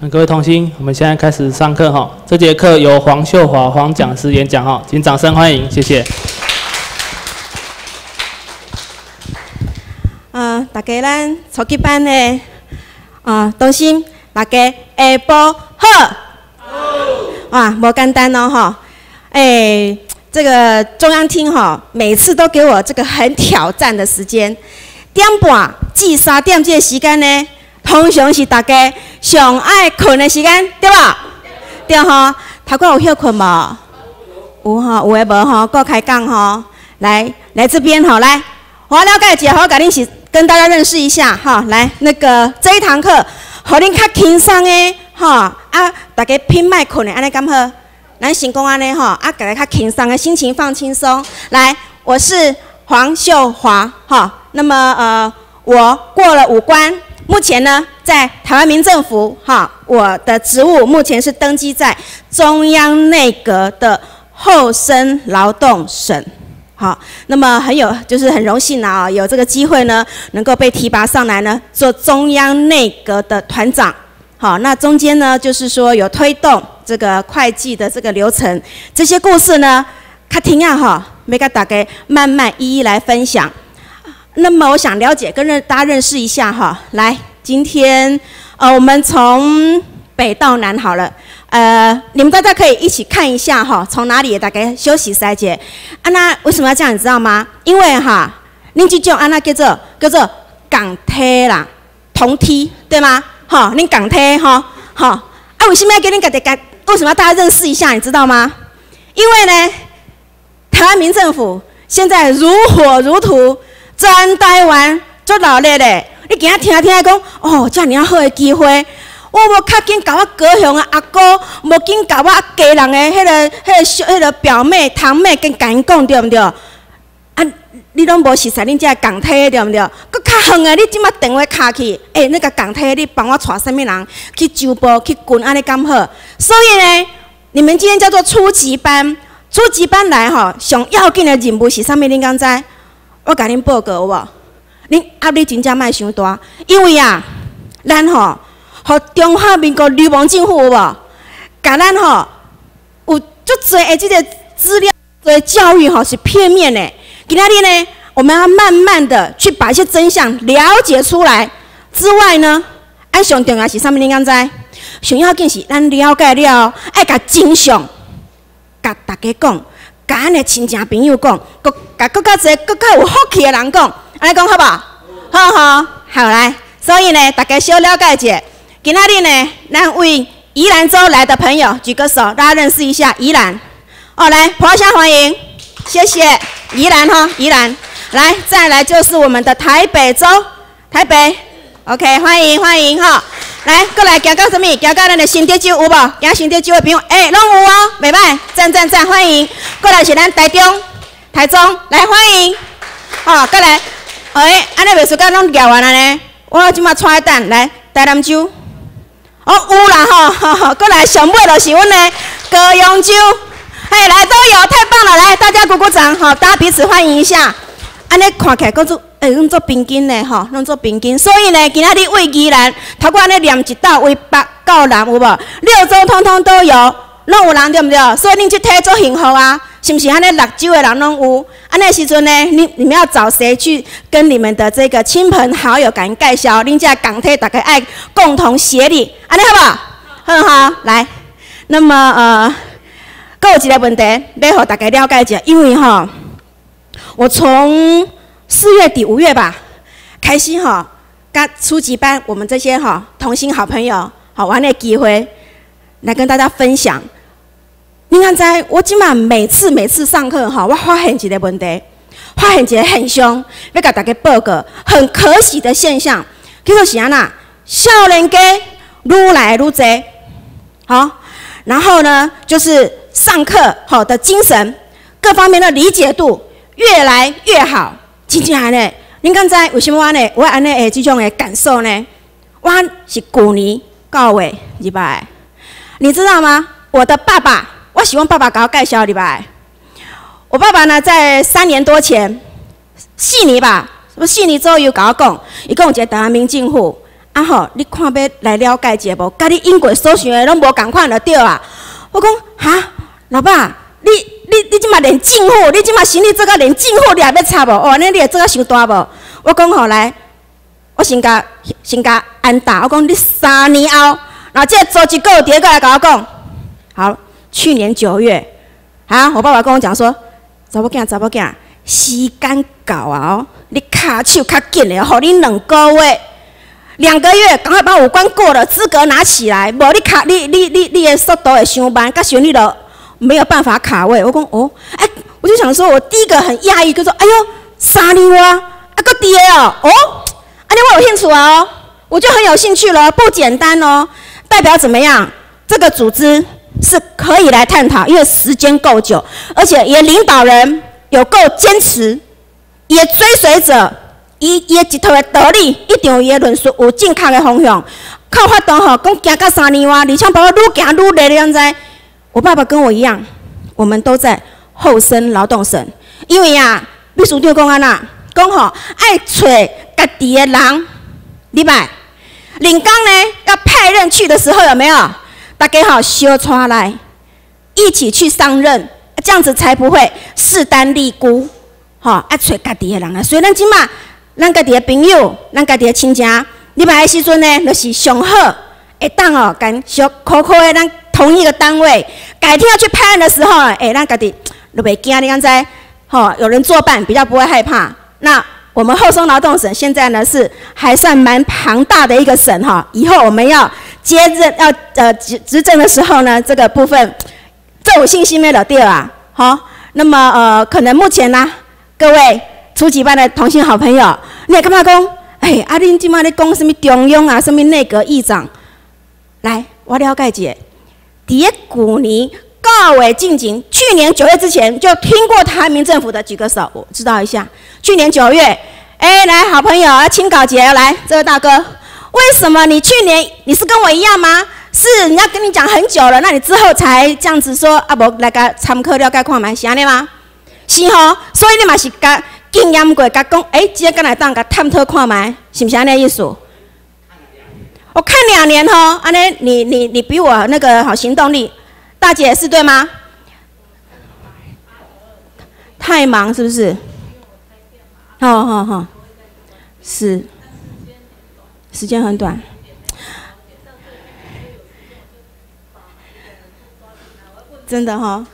各位同心，我们现在开始上课哈。这节课由黄秀华黄讲师演讲哈，请掌声欢迎，谢谢。 大家咱初级班的同心，大家下晡好。哇，不简单哦哈。这个中央厅哈，每次都给我这个很挑战的时间，点半至3点这个时间呢，通常是大家上爱困的时间，对吧？对哈。头个有休困无？有哈，有诶无哈？够开讲哈。来这边哈，来，我了解一下，我甲恁是跟大家认识一下哈。来，那个这一堂课，互恁较轻松诶哈大家拼卖困的，安尼敢好？咱先讲安尼吼，大家较轻松的心情放轻松。来，我是黄秀华哈。那么我过了5关，目前呢在台湾民政府哈，我的职务目前是登记在中央内阁的厚生劳动省。好，那么就是很荣幸啊，有这个机会呢，能够被提拔上来呢，做中央内阁的团长。好，那中间呢，就是说有推动这个会计的这个流程，这些故事呢，较听啊哈，要跟大家慢慢一一来分享。那么我想了解，跟大家认识一下哈。来，今天我们从北到南好了，你们大家可以一起看一下哈，从哪里大概休息3节。那为什么要这样，你知道吗？因为哈，恁这种那叫做港梯啦，同梯，对吗？好，恁港梯哈，好为什么要给恁为什么要大家认识一下？你知道吗？因为呢，台湾民政府现在如火如荼，全台湾做努力咧。你今仔听讲，这么好的机会，我无较紧甲我高雄的阿哥，无紧甲我家人的迄个表妹、堂妹跟甲因讲对不对？你拢无熟悉恁遮港梯对不对？搁较远的，你即马电话卡去，那个港梯你帮我带什么人去周报去滚安尼敢好？所以呢，你们今天叫做初级班，初级班来吼，上要紧的任务是啥物？恁敢知？我甲恁报告有无？恁压力真正莫伤大，因为咱吼，互中华民国流氓政府有无？甲咱吼有足侪的即个资料的教育吼是片面的。今天呢，我们要慢慢的去把一些真相了解出来。之外呢，上重要是啥物？你敢知？上要紧是咱了解了，爱甲真相，甲大家讲，甲咱的亲戚朋友讲，甲更较侪、更较有福气的人讲，安尼讲好不好？好来。所以呢，大家小了解一下。今天呢，咱为宜兰州来的朋友举个手，大家认识一下宜兰。来，捧下欢迎。谢谢宜兰哈，宜兰来，再来就是我们的台北州，台北 ，OK， 欢迎哈，来过来行到什么？行到咱的新德州有无？行新德州的朋友，拢有哦，袂歹，赞，欢迎。过来是咱台中、台中，来欢迎，过来，安尼袂输甲拢聊完了呢，我即马带等来台南州，有啦吼，过来上尾就是阮的高雄州。来都有，太棒了！来，大家鼓鼓掌，好，大家彼此欢迎一下。安尼看起来，弄做平均呢，弄做平均。所以呢，今仔日为宜兰，透过安尼念一道为北到南有无？6州通通都有，拢有人对不对？所以恁去体做幸福啊，是不是？安尼6州的人拢有。安尼时阵呢，你们要找谁去跟你们的这个亲朋好友甲因介绍？恁这港体大家爱共同协力，安尼好不好？很好，来，那么还有一个问题，要让大家了解一下，因为我从4月底5月吧开始跟初级班我们这些同心好朋友玩的机会来跟大家分享。你看在我今晚每次上课我发现一个问题，发现一个现象，要跟大家报告很可喜的现象，叫做是安那，少年家愈来愈多，然后呢就是上课的精神，各方面的理解度越来越好。真正安尼，您刚才为什么我安尼的这种的感受呢？我是去年9月入来，你知道吗？我的爸爸，我希望爸爸给我介绍入来。我爸爸呢，在3年多前，4年吧，4年左右跟我讲，伊讲有一个台湾民政府， 啊吼，你看要来了解一下无？甲你因过所想的拢无共款就对啊。我讲哈，老爸，你即马连政府，你即马生意做到连政府你也要插无？哦，安尼你会做到伤大无？我讲吼来，我先甲安打，我讲你3年后，然后这周一个月过来甲我讲，好，去年9月，啊，我爸爸跟我讲说，查某囝，时间到啊哦，你骹手较紧的，互你2个月。2个月，赶快把5关过了，资格拿起来，无你的速度会伤慢，甲旋律都没有办法卡位。我讲哦，哎，我就想说，我第一个很讶异，就说，哎呦，3年啊，个爹哦，哦，安尼我有兴趣啊哦，我就很有兴趣了，不简单哦，代表怎么样？这个组织是可以来探讨，因为时间够久，而且也领导人有够坚持，也追随者。伊一套的道理，一定有伊的论述，有正确的方向。靠法度吼，讲行到3年外，而且包括愈行愈累的样子。我爸爸跟我一样，我们都在后生劳动省，因为啊，秘书长讲安那，讲吼爱找家己的人，礼拜领纲呢要派任去的时候有没有？大家好小出来，一起去上任，这样子才不会势单力孤。吼，爱找家己的人啊，所以咱即马。咱家己的朋友，咱家己的亲戚，礼拜的时阵呢，就是上好，会当哦，跟小可可的咱同一个单位，改天要去拍案的时候，咱家己都袂惊，你刚才吼有人作伴，比较不会害怕。那我们后松劳动省现在呢是还算蛮庞大的一个省哈，以后我们要接任执政的时候呢，这个部分这有信心没了对啊，好，那么可能目前呢，各位。初级班的同性好朋友，你也感觉讲，啊，恁即马咧讲什么中央啊，什么内阁议长，来，我了解一下。伫个旧年9月进行，去年9月之前就听过台湾民政府的举个手，我知道一下。去年9月，来，好朋友啊，请稿节来，这位大哥，为什么你去年你是跟我一样吗？是人家跟你讲很久了，那你之后才这样子说啊？无来个参考了解看卖，是安尼吗？是吼，所以你嘛是甲。经验过，甲讲，即个敢来当甲探讨看卖，是不是安尼意思？我看2年吼，安尼你比我那个好行动力，大姐是对吗？太忙是不是？好，是，时间很短。真的哈，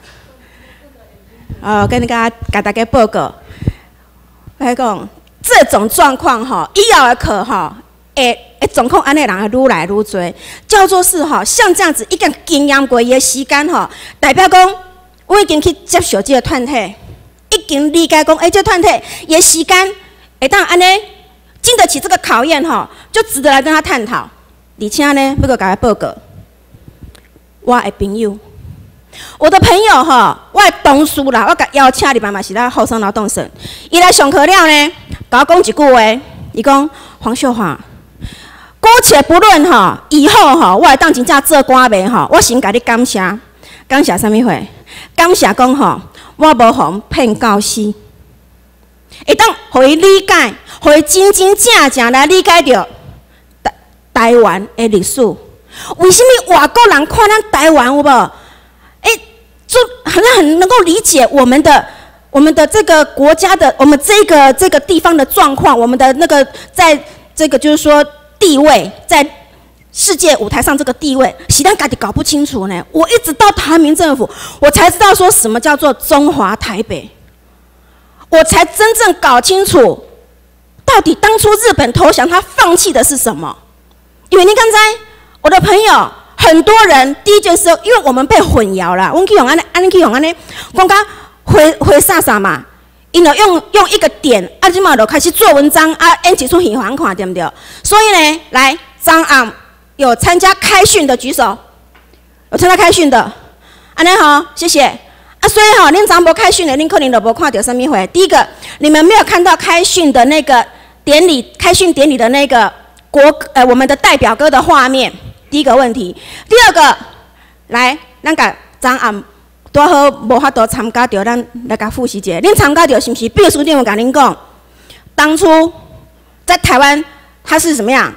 跟大家报告。来讲，这种状况吼，以后的课吼，状况安尼人会愈来愈多，叫做是吼，像这样子已经经验过的时间吼，代表讲我已经去接受这个团体，已经理解讲，这团体的时间会当安尼经得起这个考验吼，就值得来跟他探讨。而且呢，要搁甲他报告，我的朋友。我的朋友吼，我的同事啦，我甲邀请入来嘛是咱后生劳动省。伊来上课了呢，甲我讲一句话，伊讲黄秀华，姑且不论吼，以后吼，我会当真正做官袂吼，我先甲你感谢，感谢啥物货？感谢讲吼，我无互骗到死，会当互伊理解，互伊真真正正来理解着台湾的历史。为什么外国人看咱台湾有无？就很能够理解我们的这个国家的，我们这个地方的状况，我们的那个在这个就是说地位，在世界舞台上这个地位，是咱家己搞不清楚呢。我一直到台湾民政府，我才知道说什么叫做中华台北，我才真正搞清楚，到底当初日本投降他放弃的是什么。因为你刚才我的朋友。很多人第一件事，因为我们被混淆了，我们去用安尼去用安尼，讲甲回啥嘛，因就用一个点，啊，即马就开始做文章，啊，演一出戏互人看，对不对？所以呢，来张昂有参加开训的举手，有参加开训的，安尼好，谢谢。啊，所以吼，恁昨无开训的，恁可能就无看到什么货。第一个，你们没有看到开训的那个典礼，开训典礼的那个我们的代表歌的画面。第一个问题，第二个，来，咱甲昨暗拄好无法度参加到，咱来甲复习一下。恁参加到是不是？秘书长有甲恁讲，当初在台湾他是什么样？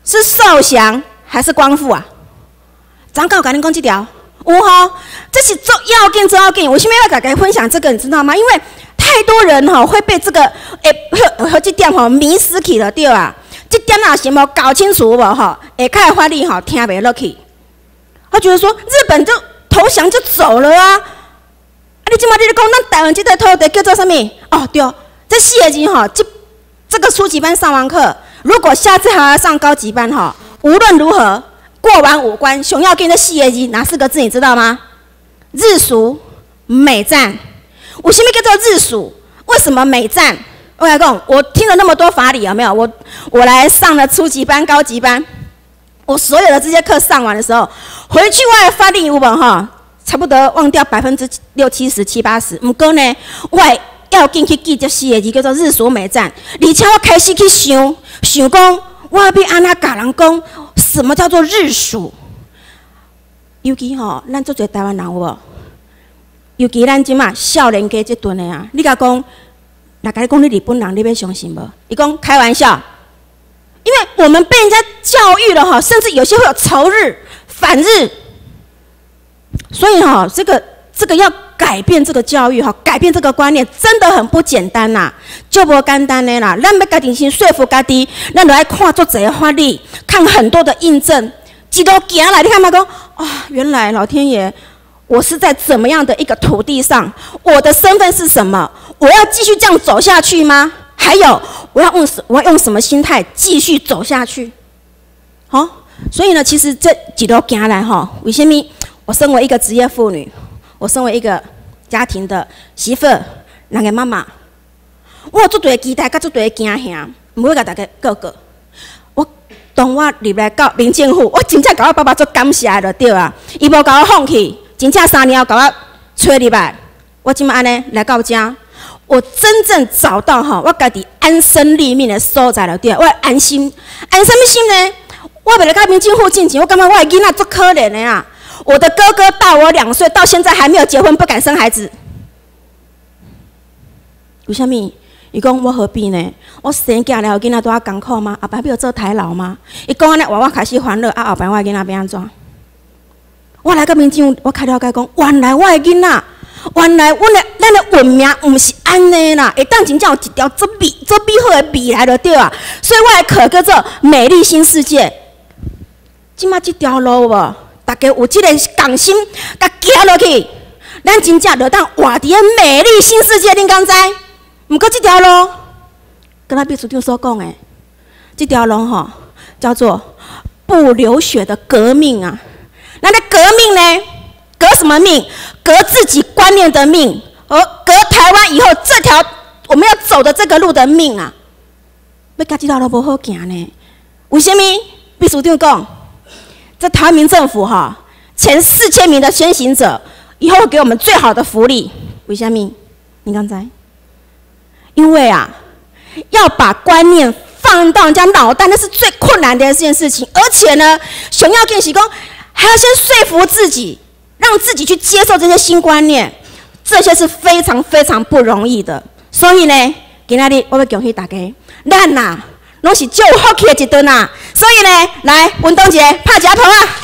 是受降还是光复啊？长高跟你讲这条，有吼，这是做要紧，做要紧。为什么要大家分享这个？你知道吗？因为太多人吼会被这个和这点吼迷失去了，对啊。这点啊是无搞清楚无吼，下开法律吼听袂落去。他觉得说日本就投降就走了啊！你即马你咧讲，咱台湾这块土地叫做什么？哦，对，这4个字吼，这个初级班上完课，如果下次还要上高级班吼，无论如何过完5关，熊要跟这4个字哪4个字你知道吗？日属美战。为什么叫做日属？为什么美战？我来讲，我听了那么多法理有没有？我来上了初级班、高级班，我所有的这些课上完的时候，回去我的法理有无哈？差不多忘掉60%、70%、70%，不过呢，我要紧去记这4个字叫做日属美战，而且我开始去想讲，我要安怎教人讲什么叫做日属？尤其吼，咱做侪台湾人有无？尤其咱即马少年家这阵的啊，你甲讲，若甲你讲你日本人，你要相信无？伊讲开玩笑，因为我们被人家教育了哈，甚至有些会有仇日、反日。所以哈，这个要改变这个教育哈，改变这个观念，真的很不简单呐，就不简单的啦。咱要家己先说服家己，咱就要看做这个法律，看很多的印证，一路行来，你看嘛讲啊，原来老天爷，我是在怎么样的一个土地上，我的身份是什么？我要继续这样走下去吗？还有，我要用什么心态继续走下去？好，所以呢，其实这一路行来哈，为什么？我身为一个职业妇女，我身为一个家庭的媳妇，人个妈妈，我有足大的期待，甲足大的惊吓，唔会甲大家告告。当我入来到民政府，我真正甲我爸爸做感谢就对啊，伊无甲我放弃，真正3年后甲我找入来，我即马安尼来到遮，我真正找到哈，我家己安身立命的所在了对啊，我安心，安什么心呢？我袂来到民政府进前，我感觉我的囡仔足可怜的啊。我的哥哥大我2岁，到现在还没有结婚，不敢生孩子。为什么？伊讲我何必呢？我生囝了，囡仔都要艰苦吗？后摆要做台老吗？伊讲安尼，我开始烦恼，后摆我的囡仔要安怎？我来到民政府，我开了解讲，原来我的囡仔，原来咱的运命唔是安尼啦，会当真正有一条做美好的未来就对啊。所以我的课叫做美丽新世界。即马这条路无？大家有这个共心，甲行落去，咱真正就当活伫个美丽新世界，恁敢知？毋过这条路，跟咱秘书长所讲的，这条路吼叫做不流血的革命啊！咱的革命呢，革什么命？革自己观念的命，而革台湾以后这条我们要走的这个路的命啊！要甲这条路无好行呢？为什么？秘书长讲。这台湾民政府哈，前4000名的先行者，以后会给我们最好的福利。为什么？你刚才？因为啊，要把观念放到人家脑袋，那是最困难的一件事情。而且呢，熊要跟喜公还要先说服自己，让自己去接受这些新观念，这些是非常非常不容易的。所以呢，今仔日我要恭喜大家，咱呐。拢是最有福气的一顿啊！所以呢，来运动节拍夹棚啊！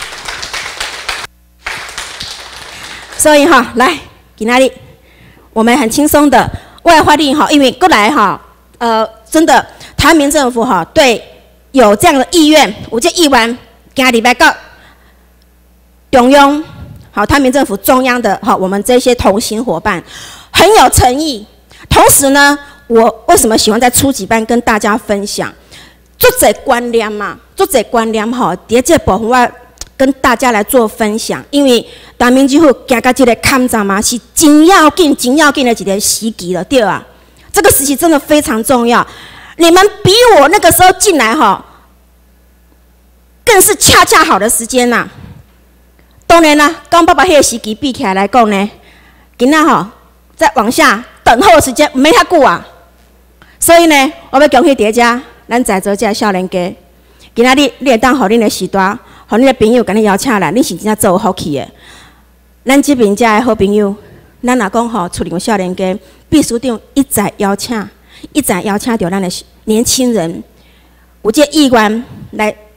所以哈，来今仔日我们很轻松的外法律哈，因为过来哈，真的台湾民政府哈，对有这样的意愿，有这意愿，今日来到中央好，台湾民政府中央的哈，我们这些同行伙伴很有诚意。同时呢，我为什么喜欢在初级班跟大家分享？做这观念嘛，做这观念吼，伫这部分我跟大家来做分享，因为台湾民政府行到这个坎站嘛，是真要紧、真要紧的一个时期了，对啊。这个时期真的非常重要，你们比我那个时候进来哈，更是恰恰好的时间呐。当然啦，跟爸爸迄个时期比起来讲呢，今仔吼再往下等候的时间没遐久啊，所以呢，我要恭喜大家。咱在座这少年家，今仔日你会当互恁的时代，互恁的朋友甲你邀请来，恁是真正做有福气的。咱这边遮的好朋友，咱若讲吼，出任少年家，秘书长一再邀请着咱的年轻人，有这意愿来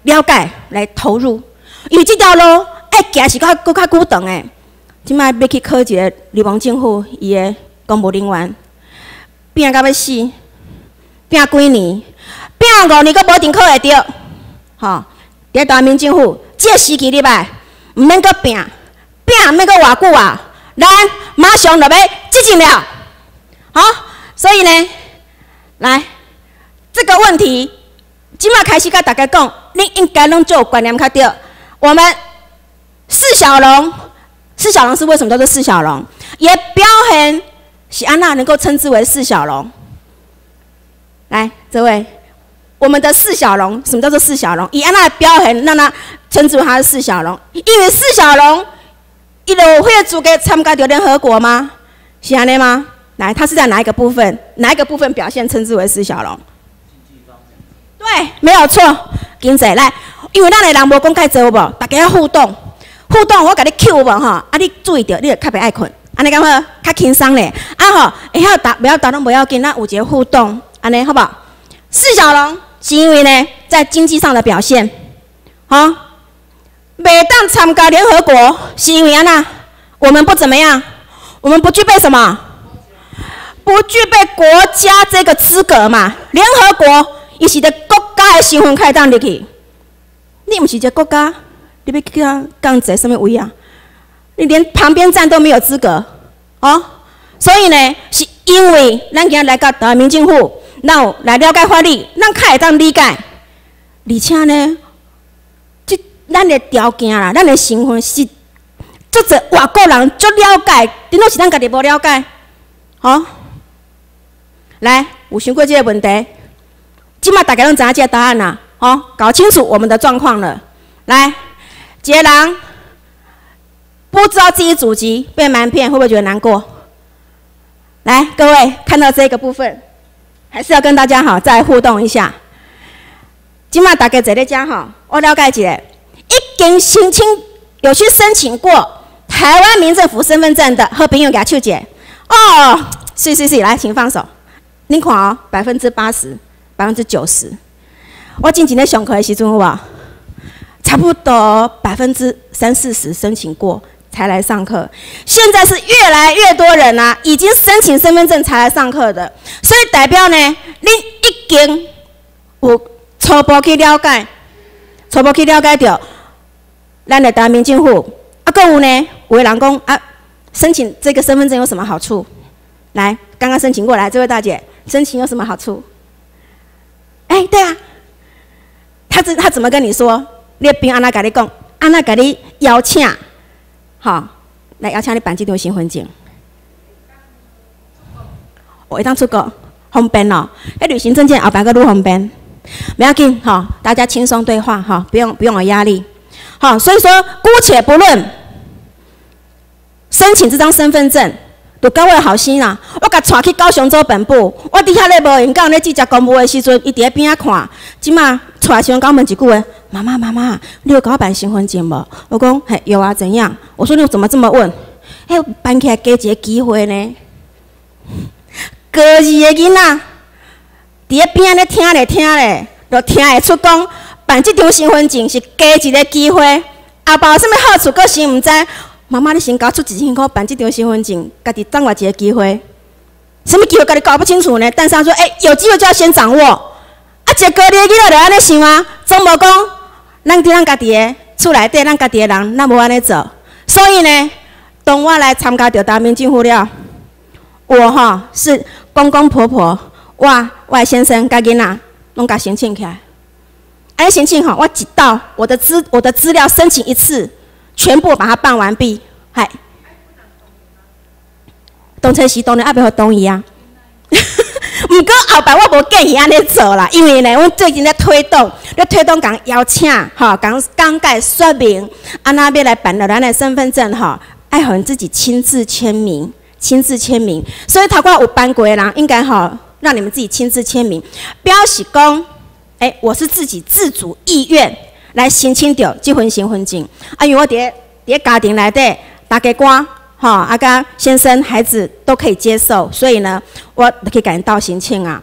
了解来投入，因为这条路爱行是搁较久长诶。即摆要去考一个立邦政府伊诶公务人员，拼到要死，拼几年，拼5年，搁无一定考会着。吼，伫台湾民政府，这个时期入来，毋免搁拼，拼毋免搁偌久啊，咱马上就要执行了。好，所以呢，来这个问题，即摆开始甲大家讲，你应该拢就有观念较对。我们四小龙是为什么叫做四小龙？也表现是安那能够称之为四小龙。来，这位，我们的四小龙，什么叫做四小龙？以安那表现，让他称之为他是四小龙，因为四小龙，伊有迄个资格参加到联合国吗？是安尼吗？来，他是在哪一个部分？哪一个部分表现称之为四小龙？对，没有错。经济来，因为咱的人无讲介多无，大家要互动。互动，我甲你 Q 无吼，啊，你注意着，你就较袂爱困，安尼敢好？较轻松咧，啊吼，会晓答，不要答拢不要紧，咱有一个互动，安尼好不好？四小龙是因为呢，在经济上的表现，吼，袂当参加联合国，是因为安那？我们不怎么样，我们不具备什么？不具备国家这个资格嘛。联合国，伊是个国家的身份开当入去，你毋是一个国家。你要去讲在什么位啊？你连旁边站都没有资格，哦。所以呢，是因为咱今日来到台湾民政府，咱有来了解法律，咱较会当理解。而且呢，咱的条件啦，咱的身份是足侪外国人足了解，顶多是咱家己无了解，哦。来，有想过这个问题？即马大家拢知影这个答案啦，哦，搞清楚我们的状况了，来。一个人不知道自己祖籍被瞒骗，会不会觉得难过？来，各位看到这个部分，还是要跟大家好再互动一下。今麦大家坐咧遮吼，我了解一下，已经有去申请过台湾民政府身份证的，好朋友给他手姐。哦，是，来，请放手。您看哦，80%、90%。我进前咧上课的时阵有无？差不多30-40%申请过才来上课，现在是越来越多人啊，已经申请身份证才来上课的，所以代表呢，你已经有初步去了解到咱的台湾民政府，啊，还有呢，有的人讲啊，申请这个身份证有什么好处？来，刚刚申请过来这位大姐，申请有什么好处？哎，对啊，他怎么跟你说？你边安那甲你讲，安那甲你邀请，吼，来邀请你办这张身份证。会当出国，方便哦。迄旅行证件后摆个愈方便，不要紧，吼，大家轻松对话，吼，不用有压力，好，所以说姑且不论申请这张身份证。就到我好心啦，我甲带去高雄州本部，我伫遐咧无闲讲咧记者公务的时阵，伊伫咧边仔看，即马出来时阵，甲我问一句话：妈妈，你有甲我办身份证无？我讲嘿有啊，怎样？我说你怎么这么问？嘿，办起来加一个机会呢。高二的囡仔伫咧边仔咧听咧，就听会出讲办这张身份证是加一个机会，后摆有啥物好处，佫先毋知。妈妈，你先交出1000块办这张身份证，家己掌握一个机会。什么机会？家己搞不清楚呢？但是他说，有机会就要先掌握。啊，一个高二的囡仔就安尼想啊，总无讲，咱伫咱家己的厝内底，咱家己的人，咱无安尼做。所以呢，当我来参加到台湾民政府了，我是公公婆婆，我的先生甲囡仔拢甲申请起来。安尼申请我一到我的资料申请一次。全部把它办完毕，嗨。当初是当然也袂互同意啊。毋过后摆我无建议安尼做啦，因为呢，阮最近咧推动讲邀请，讲解说明，安那要来办了咱的身份证爱互自己亲自签名，所以头壳有办过的人，应该让你们自己亲自签名，表示讲，我是自己自主意愿。来申请到这份身份证，因为我伫家庭内底，大家官甲先生、孩子都可以接受，所以呢，我就可以赶到申请啊。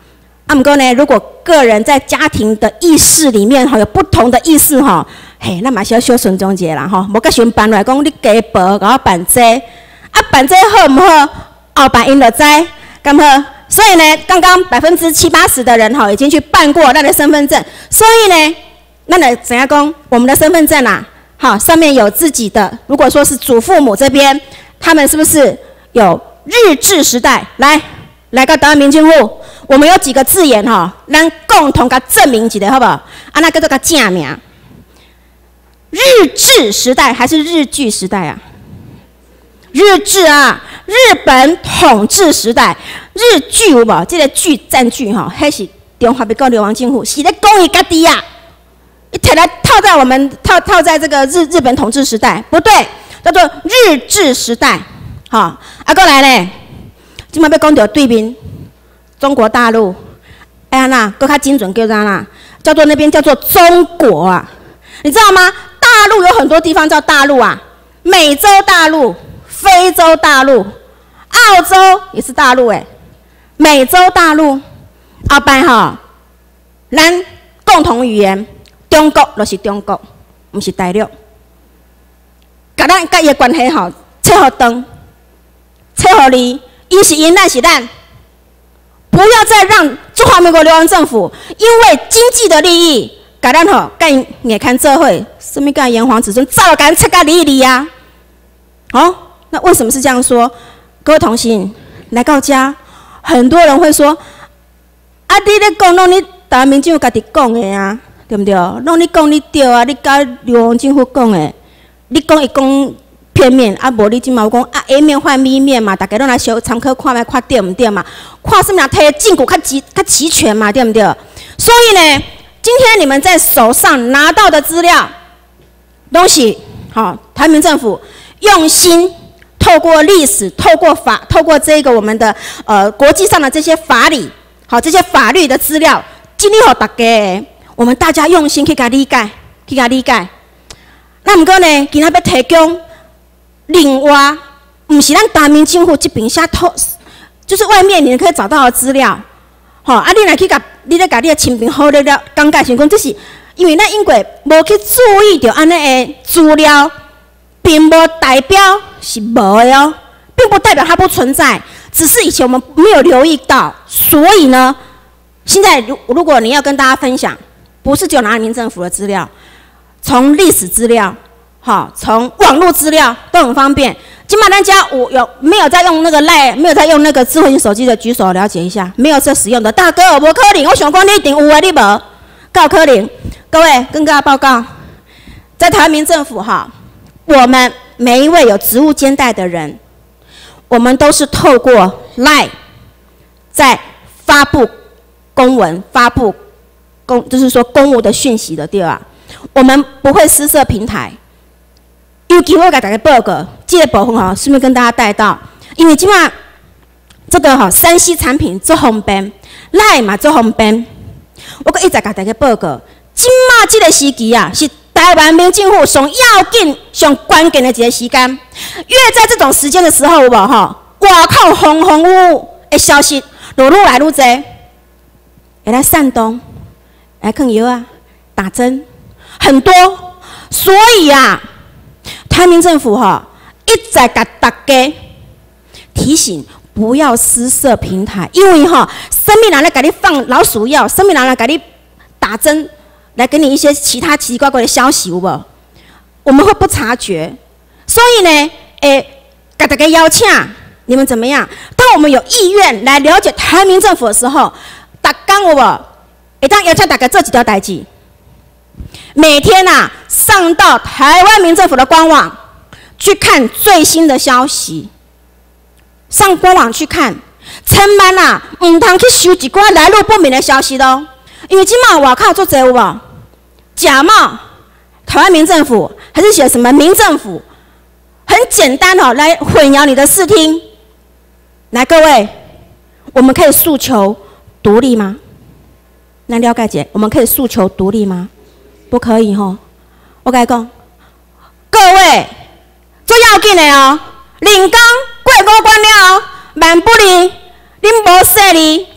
啊，不过呢，如果个人在家庭的意识里面哈有不同的意识哈，嘿，那嘛是要小慎重者啦哈，无甲先办来讲你家婆甲我办这，啊办这好唔好？后办因就知，咁好。所以呢，刚刚70%-80%的人哈已经去办过那个身份证，所以呢，那呢怎样讲？我们的身份证啊，好，上面有自己的，如果说是祖父母这边，他们是不是有日治时代？来个台湾民政府，我们有几个字眼哈，咱共同甲证明一下好不好？啊，那叫做甲正名。日治时代还是日据时代啊？日治啊，日本统治时代，日据有无？这个据占据哈，迄是中华民国流亡政府，是咧讲伊家己啊。一摕来套在我们套在这个日本统治时代，不对，叫做日治时代。好，啊，过来咧，今麦要讲到对面中国大陆，哎呀那，搁较精准叫啥啦？叫做那边叫做中国啊，你知道吗？大陆有很多地方叫大陆啊，美洲大陆、非洲大陆、澳洲也是大陆哎，美洲大陆，后摆吼，咱共同语言，中国就是中国，不是大陆。甲咱甲伊的关系吼，切互长，切互离，因是因，咱是咱。不要再让中华民国流亡政府因为经济的利益，甲咱吼甲因眼看做伙，什么甲炎黄子孙，早甲咱切甲离一离啊！哦，那为什么是这样说？各位同行来到家，很多人会说：啊，你咧讲，拢你台湾民政府家己讲的啊，对不对？拢你讲你对啊，你甲流亡政府讲的，你讲一讲片面，啊，无你即嘛有讲啊 A 面换 B 面嘛，大家拢来小参考看卖，看对唔对嘛？看什么样摕证据较齐全嘛，对不对？所以呢，今天你们在手上拿到的资料，东西好，台湾政府用心透过历史、透过法、透过这个我们的国际上的这些法理，好，这些法律的资料，尽力给大家，我们大家用心去甲理解，去甲理解。那唔过呢，今仔要提供。另外，不是咱台湾政府这边下透，就是外面你可以找到的资料，吼啊！你来去甲，你咧甲你的亲朋好友了讲解成讲，这是因为咱因过无去注意到安尼的资料，并无代表是无的哦，并不代表它不存在，只是以前我们没有留意到，所以呢，现在如果你要跟大家分享，不是只有拿民政府的资料，从历史资料。好，从网络资料都很方便。今嘛，大家没有在用那个 LINE， 没有在用那个智慧型手机的举手了解一下，没有在使用的大哥，无可能。我想讲你一定有啊，你无？够可能。各位跟大家报告，在台湾民政府哈，我们每一位有职务兼代的人，我们都是透过 LINE 在发布公文、就是说公务的讯息的，对吧？我们不会私设平台。尤其我甲大家报告，这个部分哈，顺便跟大家带到，因为即马这个哈3C 产品做方便，LINE 嘛做方便，我阁一直甲大家报告，即马这个时期啊，是台湾民政府上要紧、上关键的一个时间。越在这种时间的时候，有无哈？外口风风雨雨的消息，就愈来愈多，会来煽动，来囥药啊，打针，很多，所以啊。台湾民政府哈一直甲大家提醒不要私设平台，因为哈，生命人来给你放老鼠药，生命人来给你打针，来给你一些其他奇奇怪怪的消息，有无？我们会不察觉，所以呢，给大家邀请你们怎么样？当我们有意愿来了解台湾民政府的时候，大家有无？会当邀请大家做几条代志。每天啊，上到台湾民政府的官网去看最新的消息，上官网去看，千万啊，唔通去收一寡来路不明的消息咯。因为今嘛外口做这有无？假冒台湾民政府，还是写什么民政府？很简单哦，来混淆你的视听。来，各位，我们可以诉求独立吗？来了解姐，我们可以诉求独立吗？不可以吼！我跟你讲，各位最要紧的哦，人工过5关了，万不离恁无说哩，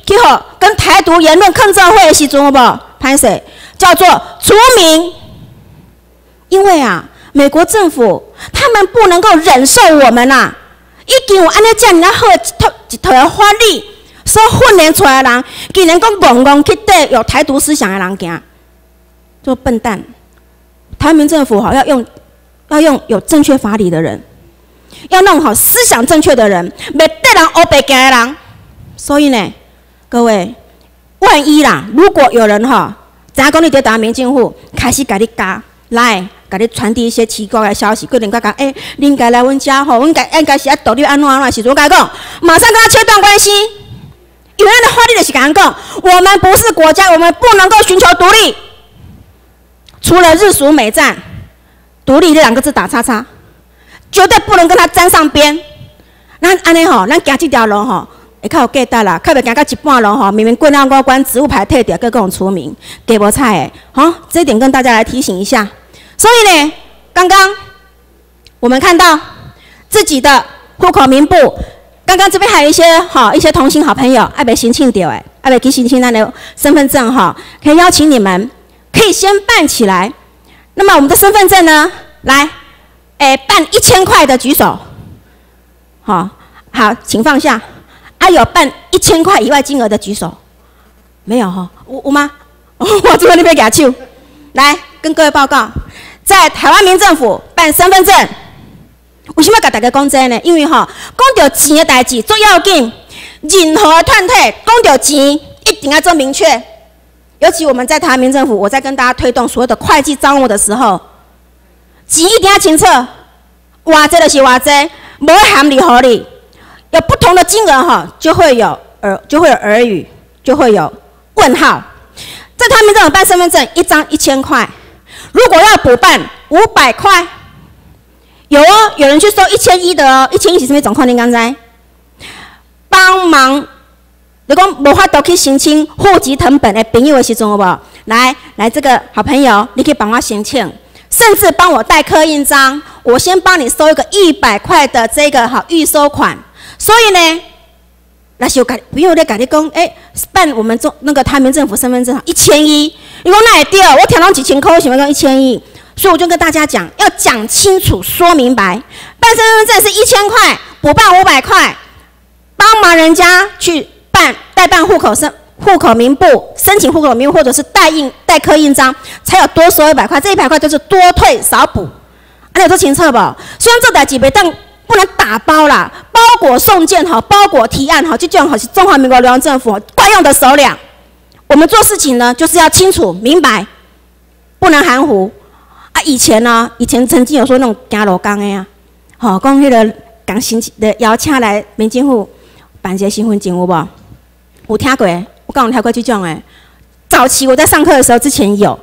去好跟台独言论抗战会的时阵，有无？拍谁？叫做除名。因为啊，美国政府他们不能够忍受我们啊，已经有安尼这样好一套法律所训练出来的人，竟然讲戆戆去对有台独思想的人行，做笨蛋。台湾民政府要用有正确法理的人，要弄好思想正确的人，袂对人黑白行的人。所以呢，各位，万一啦，如果有人知影讲你在台湾民政府开始甲你加来，甲你传递一些奇怪的消息，过年甲讲，你应该来阮家阮应该是要独立安怎时阵，我甲讲，马上跟他切断关系。因为的法律就是甲讲，我们不是国家，我们不能够寻求独立。除了日属美战，独立这2个字打叉叉，绝对不能跟他沾上边。咱安尼咱行这条路会较有价值啦，较袂行到一半路明明过两关职务牌退掉，各讲出名，给无菜的这一点跟大家来提醒一下。所以呢，刚刚我们看到自己的户口名簿，刚刚这边还有一些同行好朋友还没申请到还没去申请咱的身份证可以邀请你们，可以先办起来。那么我们的身份证呢，来，办1000块的举手，好，请放下。有办1000块以外金额的举手，没有有吗？我这边那边举手，来跟各位报告，在台湾民政府办身份证，为什么要跟大家讲这呢？因为讲到钱的代志最要紧，任何的团体讲到钱一定要做明确。尤其我们在台湾民政府，我在跟大家推动所有的会计账务的时候，钱一定要清楚，偌济就是偌济，无含利合理。有不同的金额就会有耳语，就会有问号。在台湾民政府办身份证，一张1000块，如果要补办500块，有人去收1100的1100是什么状况？你刚才帮忙，你讲无法度去申请户籍誊本的朋友的时阵，有无？来，这个好朋友，你可以帮我申请，甚至帮我代刻印章，我先帮你收一个100块的这个预收款。所以呢，那是有朋友在跟你讲，办我们那个台湾民政府身份证1100，你讲那会对？我听拢1000块，为什么讲1100？所以我就跟大家讲，要讲清楚、说明白。办身份证是1000块，补办500块，帮忙人家去代办户口名簿、申请户口名簿，或者是代刻印章，才有多收100块。这100块就是多退少补，你有做清楚不？虽然这代志不能打包啦，包裹送件包裹提案这种是中华民国中央政府惯用的手两。我们做事情呢，就是要清楚明白，不能含糊。以前曾经有说那种行路工的讲迄个讲申请的邀请来民政府办一个身份证有无？有听过？我刚有听过这种的。早期我在上课的时候之前有，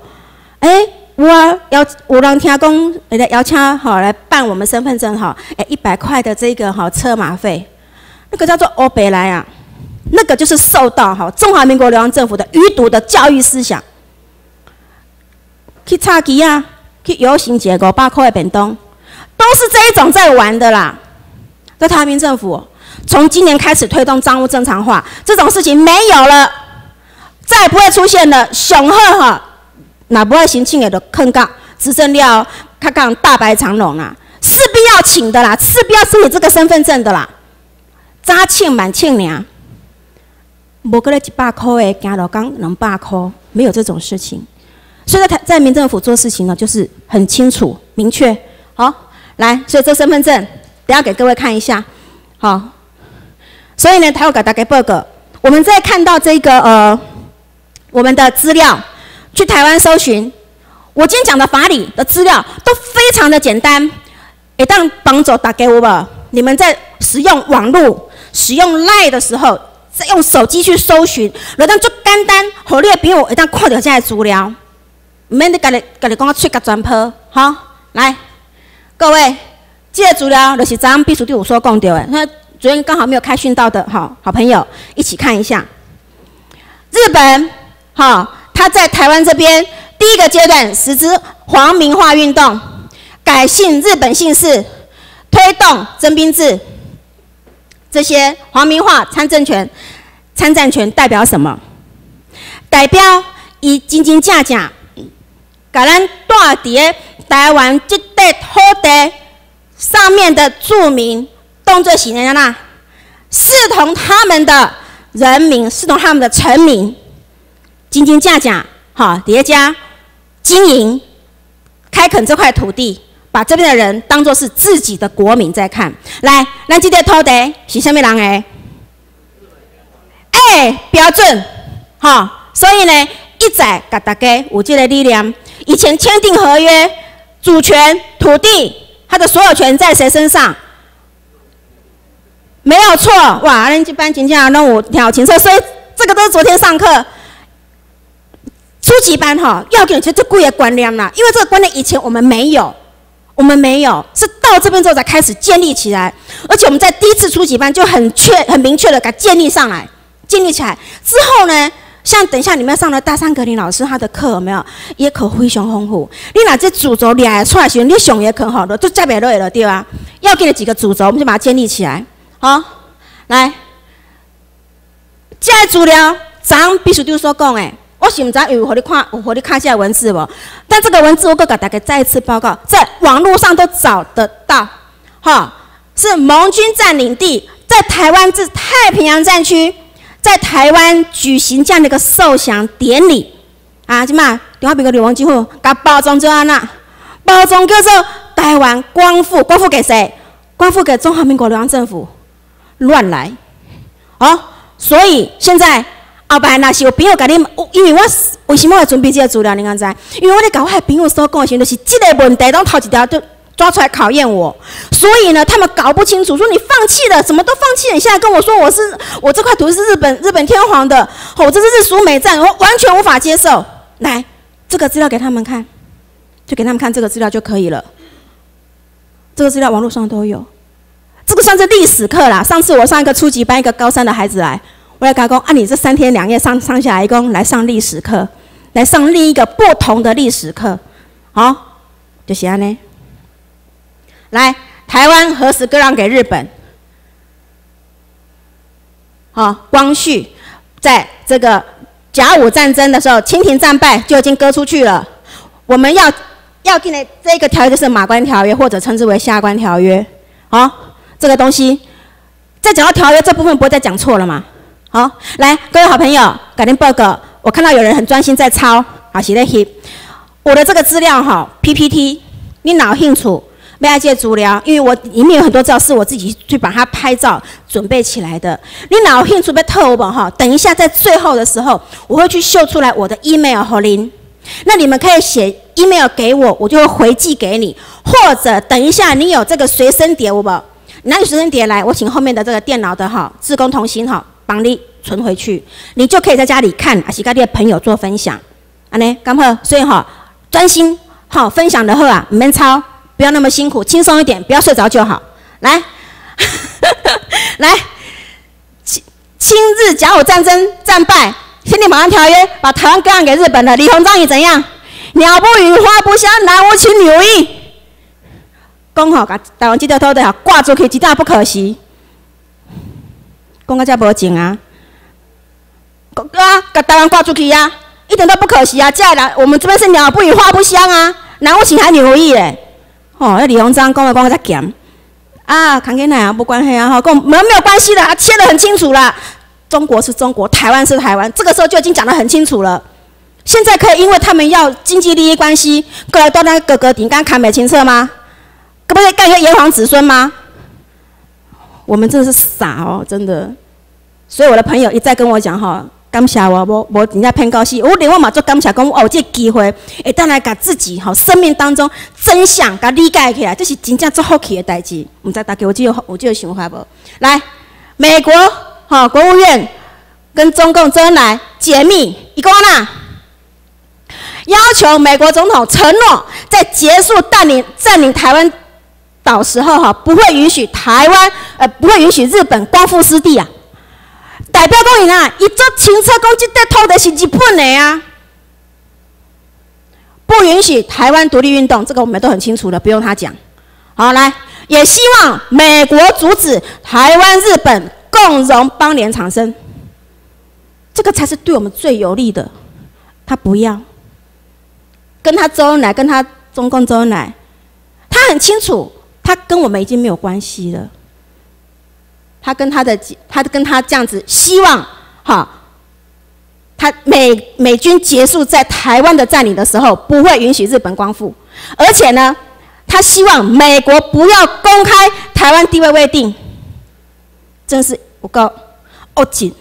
有人听讲，来邀请来办我们身份证100块的这个车马费，那个叫做黑白来啊，那个就是受到中华民国中央政府的余毒的教育思想，去插旗去游行节500块的便当，都是这一种在玩的啦。在台湾民政府，从今年开始推动账务正常化，这种事情没有了，再也不会出现了。上好那不会申请的就坑杠，执政了，他讲大白长龙啦，势必要请的啦，势必要申请这个身份证的啦。早请晚请尔，无个咧100块的行路工200块，没有这种事情。所以在民政府做事情呢，就是很清楚明确。好，来，所以这身份证等一下给各位看一下。好，所以呢，台湾给大家报告，我们在看到这个我们的资料。去台湾搜寻，我今天讲的法理的资料都非常的简单，会当帮助大家有无？你们在使用网络、使用 LINE 的时候，在用手机去搜寻，就当做简单，互你的朋友会当看到这些资料，唔免你家己讲出甲全破，好，来，各位，这个资料就是咱秘书长有所讲到的，那昨天刚好没有开训到的好朋友一起看一下，日本，他在台湾这边第一个阶段实施皇民化运动，改姓日本姓氏，推动征兵制，这些皇民化参政权， 参战权代表什么？代表伊真正，甲咱带伫台湾这块土地上面的住民，当作是人呐，视同他们的人民，视同他们的臣民，真真正正伫家经营、开垦这块土地，把这边的人当作是自己的国民在看。来，咱这块土地是什么人的？标准，所以呢，一再甲大家有这个理念。以前签订合约，主权、土地，它的所有权在谁身上？没有错，哇！咱这班真正拢有听清楚，所以这个都是昨天上课。初级班要给你这几个观念啦，因为这个观念以前我们没有，是到这边之后才开始建立起来，而且我们在第一次初级班就很明确的给它建立上来。建立起来之后呢，像等一下你们上了大山格林老师他的课有没有？也可非常丰富。你若这主轴抓出来时，你上也课都接不落了，对吧？要给你几个主轴，我们就把它建立起来。来，这些资料，咱必须对所讲的，我是不知道有互你看，有互你看这些文字无？但这个文字我给大家再一次报告，在网络上都找得到。是盟军占领地，在台湾至太平洋战区。在台湾举行这样的一个受降典礼啊，什么？中华民国女王之后，把包装做安那？包装叫做台湾光复，光复给谁？光复给中华民国流亡政府，乱来所以现在后摆若是有朋友甲你，因为我为什么会准备这个资料？你敢知？因为我咧甲我的朋友所讲的时候，就是这个问题，拢头一条就抓出来考验我，所以呢，他们搞不清楚，说你放弃了，什么都放弃了，你现在跟我说我这块土地是日本天皇的，我这是日属美战，我完全无法接受。来，这个资料给他们看，就给他们看这个资料就可以了。这个资料网络上都有，这个算是历史课啦。上次我上一个初级班，一个高3的孩子来，我来跟他讲啊，你这3天2夜上下来，一共来上历史课，来上另一个不同的历史课，就是安尼。来，台湾何时割让给日本？光绪在这个甲午战争的时候，清廷战败就已经割出去了。我们要定的这个条约就是马关条约，或者称之为下关条约。这个东西再讲到条约这部分，不会再讲错了嘛？来，各位好朋友，赶紧报告。我看到有人很专心在抄，是在翕我的这个资料PPT， 你哪有兴趣？要这些资料，因为我里面有很多资料是我自己去把它拍照准备起来的。你哪有兴趣要透我等一下在最后的时候，我会去秀出来我的 email 给您。那你们可以写 email 给我，我就会回寄给你。或者等一下你有这个随身碟，有无？你拿你随身碟来，我请后面的这个电脑的志工同心帮你存回去，你就可以在家里看，还是跟你的朋友做分享。安尼，刚好，所以专心分享的好不免抄。不要那么辛苦，轻松一点，不要睡着就好。来，来，清日甲午战争战败，签订马关条约，把台湾割让给日本了。李鸿章也怎样？鸟不语，花不香，男无情，女无义。讲把台湾这条土地挂出去，一点不可惜。讲到这无情啊！把台湾挂出去呀，一点都不可惜啊！这样我们这边是鸟不语，花不香啊，男无情还女无义嘞。那李鸿章讲的才咸扛给奶不关系讲没有关系的，他切得很清楚啦。中国是中国，台湾是台湾，这个时候就已经讲得很清楚了。现在可以因为他们要经济利益关系，过来到那哥哥顶干砍美清澈吗？可不可以干一个炎黄子孙吗？我们真的是傻真的。所以我的朋友一再跟我讲感谢我，无真正偏高兴。我连我嘛做感谢，讲有这个机会，会当来把自己生命当中真相给理解起来，这是真正做好起的代志。唔知大家有这个想法无？来，美国国务院跟中共周恩来解密，一共要求美国总统承诺，在结束占领台湾岛时候不会允许不会允许日本光复失地啊。代表讲伊做清楚讲这块土地是日本的啊，不允许台湾独立运动，这个我们都很清楚了，不用他讲。来，也希望美国阻止台湾日本共荣邦联产生。 这个才是对我们最有利的。他不要，跟他周恩来，跟他中共周恩来，他很清楚，他跟我们已经没有关系了。他跟他这样子，希望他美军结束在台湾的占领的时候，不会允许日本光复，而且呢，他希望美国不要公开台湾地位未定，真是我告恶紧。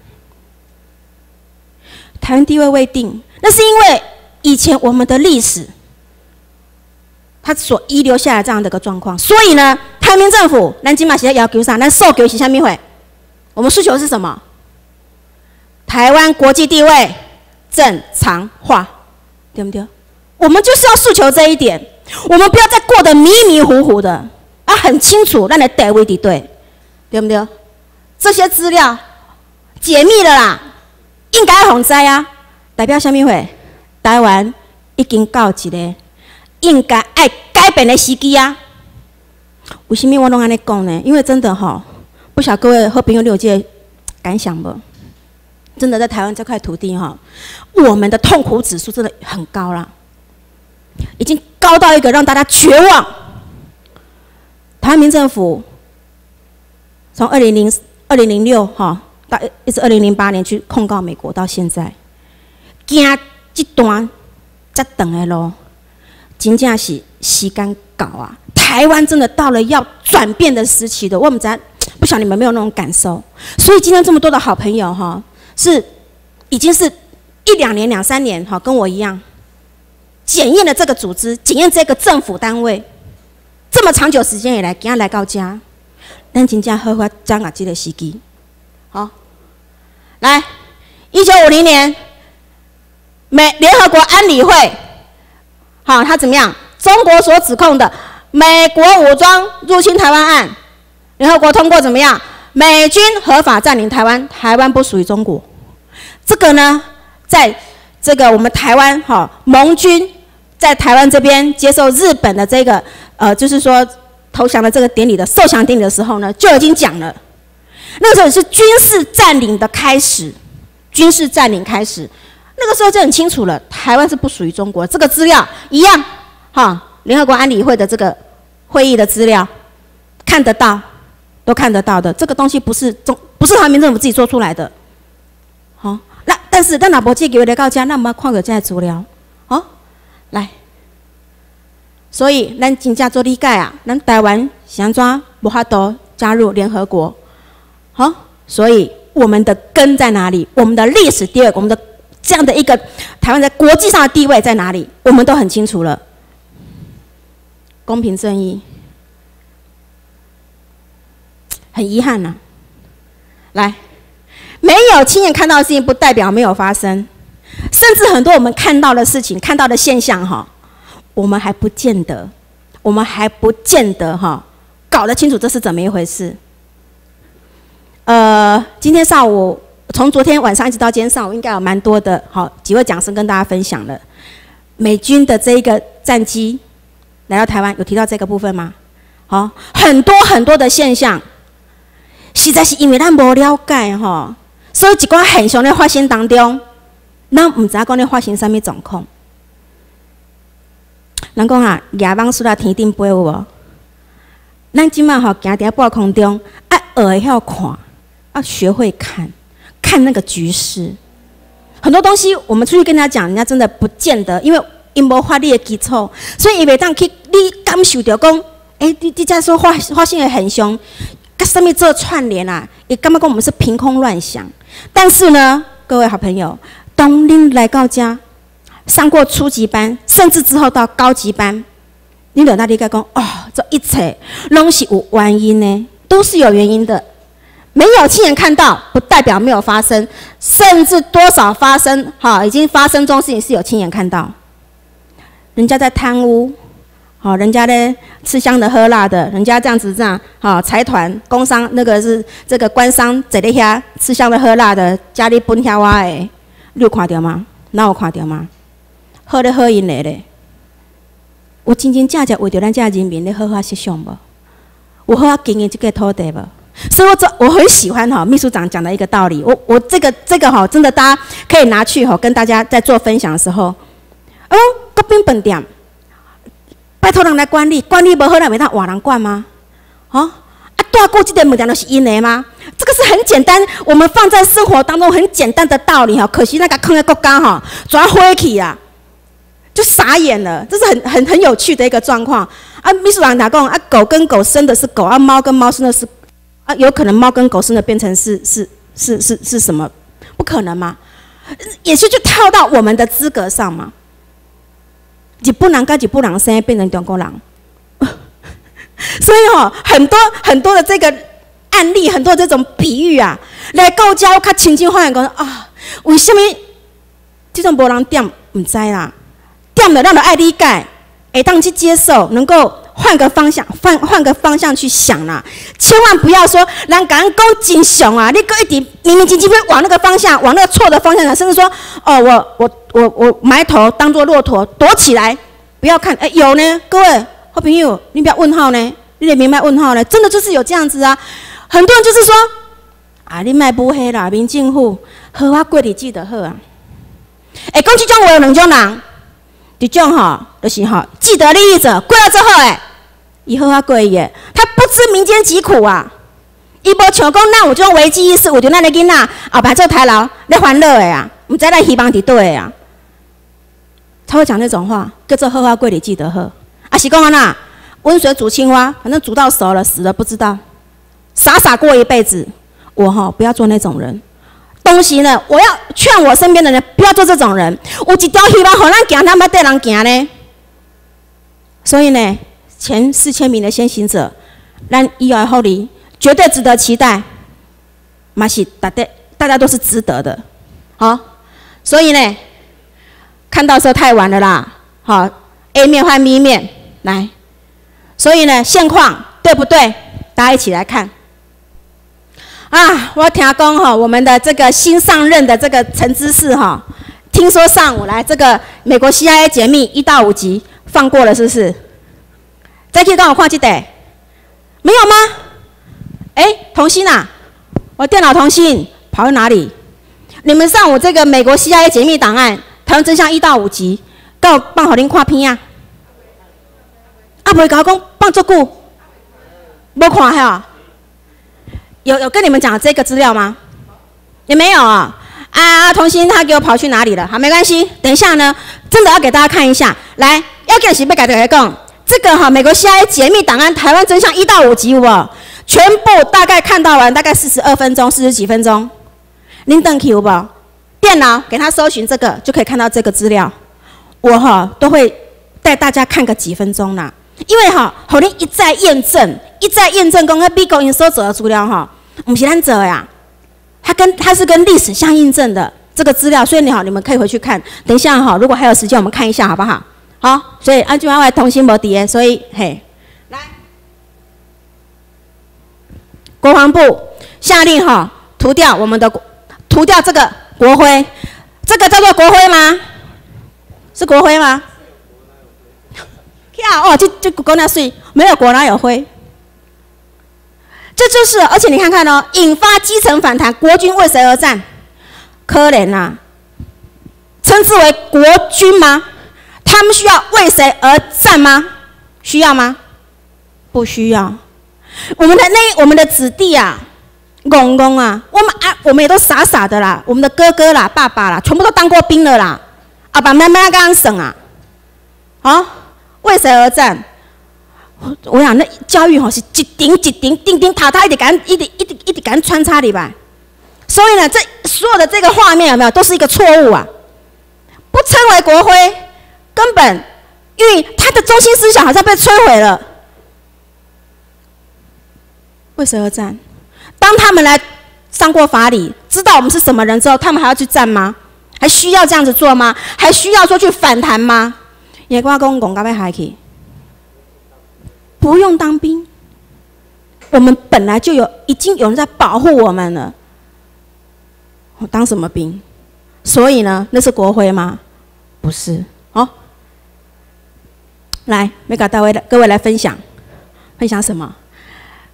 台湾地位未定，那是因为以前我们的历史，它所遗留下来这样的一个状况。所以呢，台湾政府，咱今嘛是在要求啥？咱诉求是啥物会？我们诉求是什么？台湾国际地位正常化，对不对？我们就是要诉求这一点，我们不要再过得迷迷糊糊的，很清楚咱的地位伫对，对不对？这些资料解密了啦。应该要洪灾啊，代表什么会？台湾已经到一个应该爱改变的时机啊。为什么我拢安尼讲呢？因为真的不晓得各位好朋友你有这个感想不？真的在台湾这块土地我们的痛苦指数真的很高啦，已经高到一个让大家绝望。台湾民政府从2006到一直2008年去控告美国，到现在，行这段这长的路，真正是时间到啊！台湾真的到了要转变的时期的，我们不晓得你们有没有那种感受。所以今天这么多的好朋友已经是1、2年、2、3年跟我一样，检验了这个组织，检验这个政府单位，这么长久时间以来，今天来到家，咱真正好好掌握这个时机。好，来，1950年，联合国安理会，他怎么样？中国所指控的美国武装入侵台湾案，联合国通过怎么样？美军合法占领台湾，台湾不属于中国。这个呢，在这个我们台湾盟军在台湾这边接受日本的这个就是说投降的这个典礼的受降典礼的时候呢，就已经讲了。那个时候是军事占领的开始，军事占领开始，那个时候就很清楚了，台湾是不属于中国。这个资料一样，联合国安理会的这个会议的资料看得到，都看得到的。这个东西不是台湾民政府自己做出来的，但是咱若无这个来到这，咱没看到这些资料，来，所以咱真正做理解啊，咱台湾是安怎无法度加入联合国？所以我们的根在哪里？我们的历史地位，我们的这样的一个台湾在国际上的地位在哪里？我们都很清楚了。公平正义，很遗憾呐。来，没有亲眼看到的事情，不代表没有发生。甚至很多我们看到的事情、看到的现象，我们还不见得搞得清楚这是怎么一回事。今天上午，从昨天晚上一直到今天上午，应该有蛮多的几位讲师跟大家分享了美军的这一个战机来到台湾，有提到这个部分吗？很多的现象，实在是因为咱无了解所以一寡现象在发生当中，咱唔知讲咧发生什么状况。人讲野蠓输到天顶飞有无？咱即马行伫半空中，学会晓看。要学会看那个局势，很多东西我们出去跟人家讲，人家真的不见得，因为因无法律的基础，所以伊袂当去你感受到讲，你这说发生的现象，跟什么做串联啊？也感觉讲我们是凭空乱想。但是呢，各位好朋友，当恁来到家，上过初级班，甚至之后到高级班，你就那理解讲，这一切拢是有原因的，都是有原因的。没有亲眼看到，不代表没有发生，甚至多少发生，已经发生中事情是有亲眼看到。人家在贪污，人家呢吃香的喝辣的，人家这样子财团、工商那个是这个官商坐在遐吃香的喝辣的，家里分遐挖的，你有看到吗？哪有看到吗？好咧好因来咧，有真正为着咱这人民咧好好设想无？有好好经营这个土地无？ 所以我很喜欢秘书长讲的一个道理。我这个真的大家可以拿去跟大家在做分享的时候，国宾饭店，拜托人来管理，管理不好，那袂当换人管吗？大过这个物件都是因的吗？这个是很简单，我们放在生活当中很简单的道理可惜那个坑的国家抓灰去啊，就傻眼了。这是很有趣的一个状况啊！秘书长讲狗跟狗生的是狗猫跟猫生的是有可能猫跟狗生的变成是什么？不可能嘛？也是就跳到我们的资格上嘛？日本人跟日本人生变成中国人。所以很多的这个案例，很多这种比喻啊，来告教较亲近发现讲为什么这种无人点唔知啦？点了让人爱理解，会当去接受，能够换个方向去想啦。千万不要说人讲真凶啊，你搁一直明明会往那个方向，往那个错的方向想，甚至说我埋头当作骆驼躲起来，不要看有呢，各位。好朋友，你不要问号呢，你得明白问号呢，真的就是有这样子啊。很多人就是说你莫不黑啦，民政府好啊，过日子就好啊。讲这种话有两种人，一种就是既得利益者，过了之后伊好啊过伊的，他不知民间疾苦啊。伊无像讲咱有这种危机意识，为着咱的囡仔后摆做台劳咧烦恼的啊，唔知咱希望伫倒的啊，他会讲那种话，叫做好啊过日子就好。是讲温水煮青蛙，反正煮到熟了，死了不知道，傻过一辈子。我不要做那种人。东西呢，我要劝我身边的人不要做这种人。有一条希望，互咱行，咱要带人行呢。所以呢，前4000名的先行者，咱以后后里绝对值得期待，嘛是大家都是值得的。所以呢，看到的时候太晚了啦。A 面换 B 面。来，所以呢，现况对不对？大家一起来看。我听讲我们的这个新上任的这个陈知事听说上午来这个美国 CIA 解密1到5集放过了，是不是？再可以让我看这个，没有吗？童心啊，我电脑童心跑去哪里？你们上午这个美国 CIA 解密档案，台湾真相1到5集，够放给您看片啊？袂甲我讲放足久，无看有跟你们讲这个资料吗？也没有童心他给我跑去哪里了？好，没关系，等一下呢，真的要给大家看一下。来，要给是要给大家讲，这个美国 CIA 解密档案台湾真相1到5集有无？全部大概看到完，大概42分钟，40几分钟。您等去有无？电脑给他搜寻这个，就可以看到这个资料。我都会带大家看个几分钟啦。因为互你一再验证讲，美国因所做的资料不是咱做的呀，它是跟历史相印证的这个资料，所以你们可以回去看。等一下如果还有时间，我们看一下好不好？所以安全外同心无敌的，所以来，国防部下令涂掉这个国徽，这个叫做国徽吗？是国徽吗？这国那水没有国哪有灰？这就是，而且你看看引发基层反弹，国军为谁而战？可怜啊！称之为国军吗？他们需要为谁而战吗？需要吗？不需要。我们的子弟啊，公公啊，我们也都傻傻的啦，我们的哥哥啦、爸爸啦，全部都当过兵了啦，爸妈妈刚刚省啊，为谁而战？我想那教育是一顶塔塔一直敢穿插里吧。所以呢，这所有的这个画面有没有都是一个错误啊？不称为国徽，根本因为他的中心思想好像被摧毁了。为谁而战？当他们来上过法理，知道我们是什么人之后，他们还要去战吗？还需要这样子做吗？还需要说去反弹吗？也跟我讲讲到要海去，不用当兵，我们本来就已经有人在保护我们了。我当什么兵？所以呢，那是国徽吗？不是。来，要跟各位来分享什么？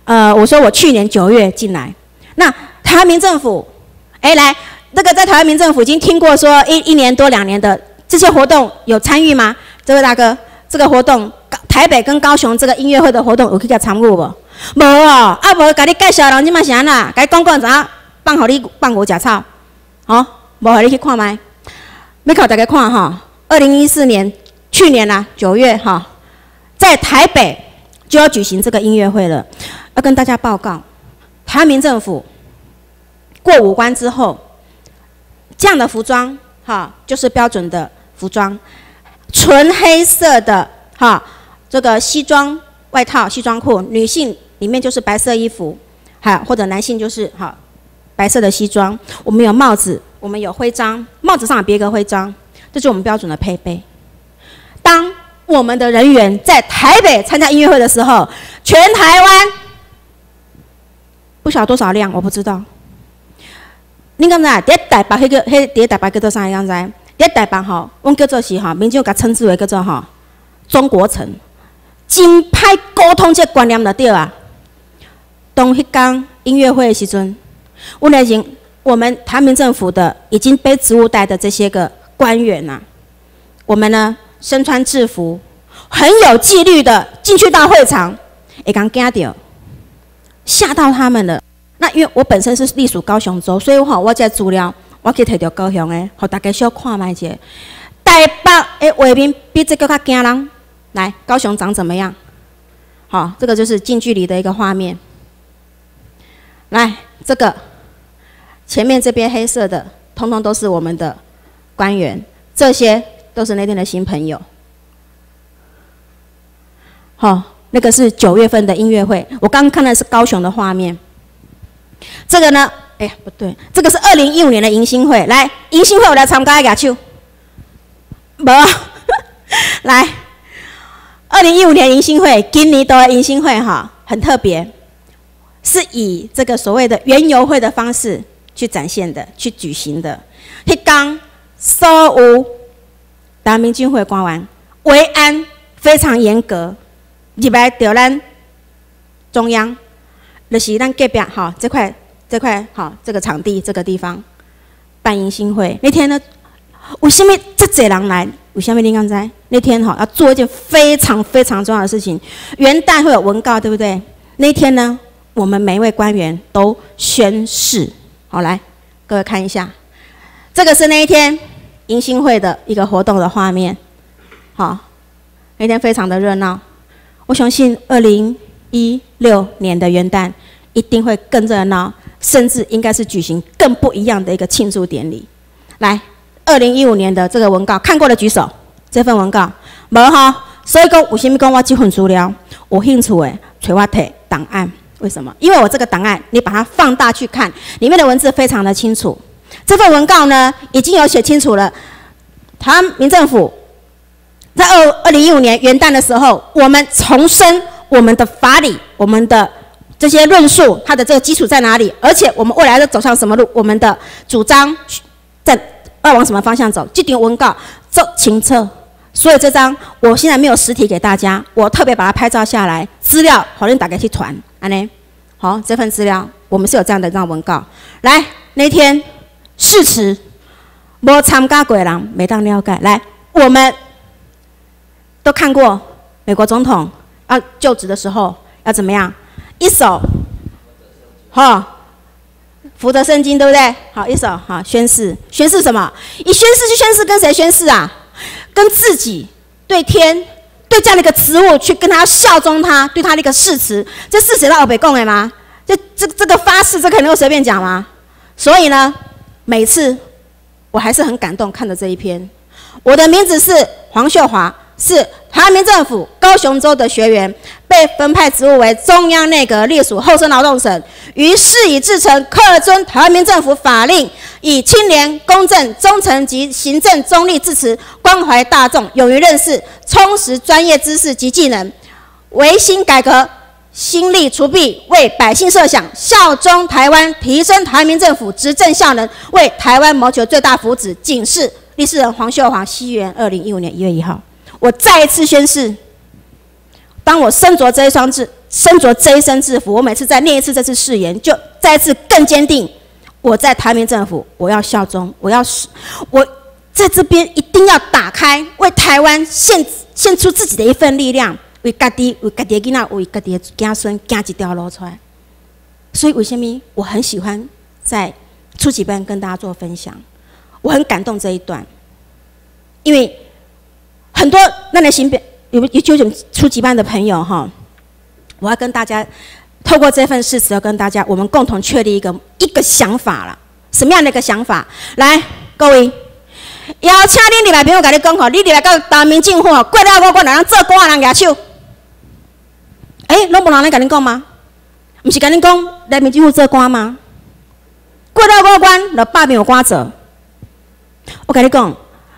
我说我去年9月进来，那台湾民政府，来，这个在台湾民政府已经听过说1年多2年的这些活动有参与吗？这位大哥，这个活动台北跟高雄这个音乐会的活动有去甲参与无？无哦，啊无甲你介绍人即嘛是安那？甲你讲怎放互你放牛食草，哦，无互你去看麦。要靠大家看哈，2014年去年啦9月哈，在台北就要举行这个音乐会了。要跟大家报告，台湾民政府过5关之后，这样的服装哈，就是标准的服装，纯黑色的哈，这个西装外套、西装裤，女性里面就是白色衣服，或者男性就是哈白色的西装。我们有帽子，我们有徽章，帽子上有别个徽章，这就是我们标准的配备。当我们的人员在台北参加音乐会的时候，全台湾不晓得多少辆，我不知道。你敢知？在台北在台北叫做啥？你敢知？在台北吼，我们叫做是民众甲称之为叫做中国城，真歹沟通这观念就对啊。当迄天音乐会的时阵，我们台湾民政府的已经背职务带的这些个官员呐，我们呢身穿制服，很有纪律的进去到会场，会刚惊到，吓到他们了。那因为我本身是隶属高雄州，所以我这资料我去摕到高雄的，给大家小看卖者。台北的画面比这个较惊人。来，高雄长怎么样？好，这个就是近距离的一个画面。来，这个前面这边黑色的，通通都是我们的官员，这些都是那天的新朋友。好，那个是9月份的音乐会，我刚刚看的是高雄的画面。这个呢，不对，这个是2015年的迎新会。来，迎新会我来参加举手。无，来，2015年迎新会，今年的迎新会很特别，是以这个所谓的园游会的方式去展现的，去举行的。迄天所有台湾民军会官员维安非常严格，入来到咱中央。就是咱隔壁这块这个场地这个地方办迎新会那天呢，为什么这侪人来？为什么你刚才那天要做一件非常非常重要的事情？元旦会有文告，对不对？那天呢，我们每一位官员都宣誓。好，来各位看一下，这个是那一天迎新会的一个活动的画面。好，那天非常的热闹，我相信2016年的元旦一定会更热闹，甚至应该是举行更不一样的一个庆祝典礼。来，2015年的这个文告看过的举手，这份文告无哈？所以讲，为什么讲我这份资料有兴趣的，找我摕档案？为什么？因为我这个档案，你把它放大去看，里面的文字非常的清楚。这份文告呢，已经有写清楚了。台湾民政府在2015年元旦的时候，我们重申我们的法理，我们的这些论述，它的这个基础在哪里？而且我们未来要走上什么路？我们的主张要往什么方向走？这条文告做清楚。所以这张我现在没有实体给大家，我特别把它拍照下来，资料好让大家去传，安尼。好，这份资料我们是有这样的一张文告。来，那天誓词没参加过的人没当了解。来，我们都看过美国总统要就职的时候要怎么样？一手，福德圣经，对不对？好，一手宣誓，宣誓什么？以宣誓去宣誓，跟谁宣誓啊？跟自己、对天、对这样的一个职务去跟他效忠他，对他的一个誓词。这誓词让我北讲的吗？这个发誓，这可能够随便讲吗？所以呢，每次我还是很感动，看着这一篇。我的名字是黄秀华，是台湾民政府高雄州的学员，被分派职务为中央内阁隶属厚生劳动省，于是以制成恪遵台湾民政府法令，以清廉、公正、忠诚及行政中立致辞，关怀大众，勇于任事，充实专业知识及技能，维新改革，心力除弊，为百姓设想，效忠台湾，提升台湾民政府执政效能，为台湾谋求最大福祉。谨是历史人黄秀华，西元2015年1月1号。我再一次宣誓，当我身着这身着这一身制服，我每次再念一次这次誓言，就再次更坚定，我在台民政府，我要效忠，我在这边一定要打开，为台湾献出自己的一份力量，为家己的囡仔，为家己的子孙行一条路出来。所以为什么我很喜欢在初级班跟大家做分享？我很感动这一段，因为很多那的新编有初级班的朋友哈，我要跟大家透过这份誓词，要跟大家我们共同确立一个想法啦。什么样的一个想法？来，各位，邀请恁入来朋友跟你讲吼，你入来到台民政府吼，过了5关，人做官人举手。拢无人来跟你讲吗？不是跟你讲台民政府做官吗？过了5关，就罢免有官做。我跟你讲，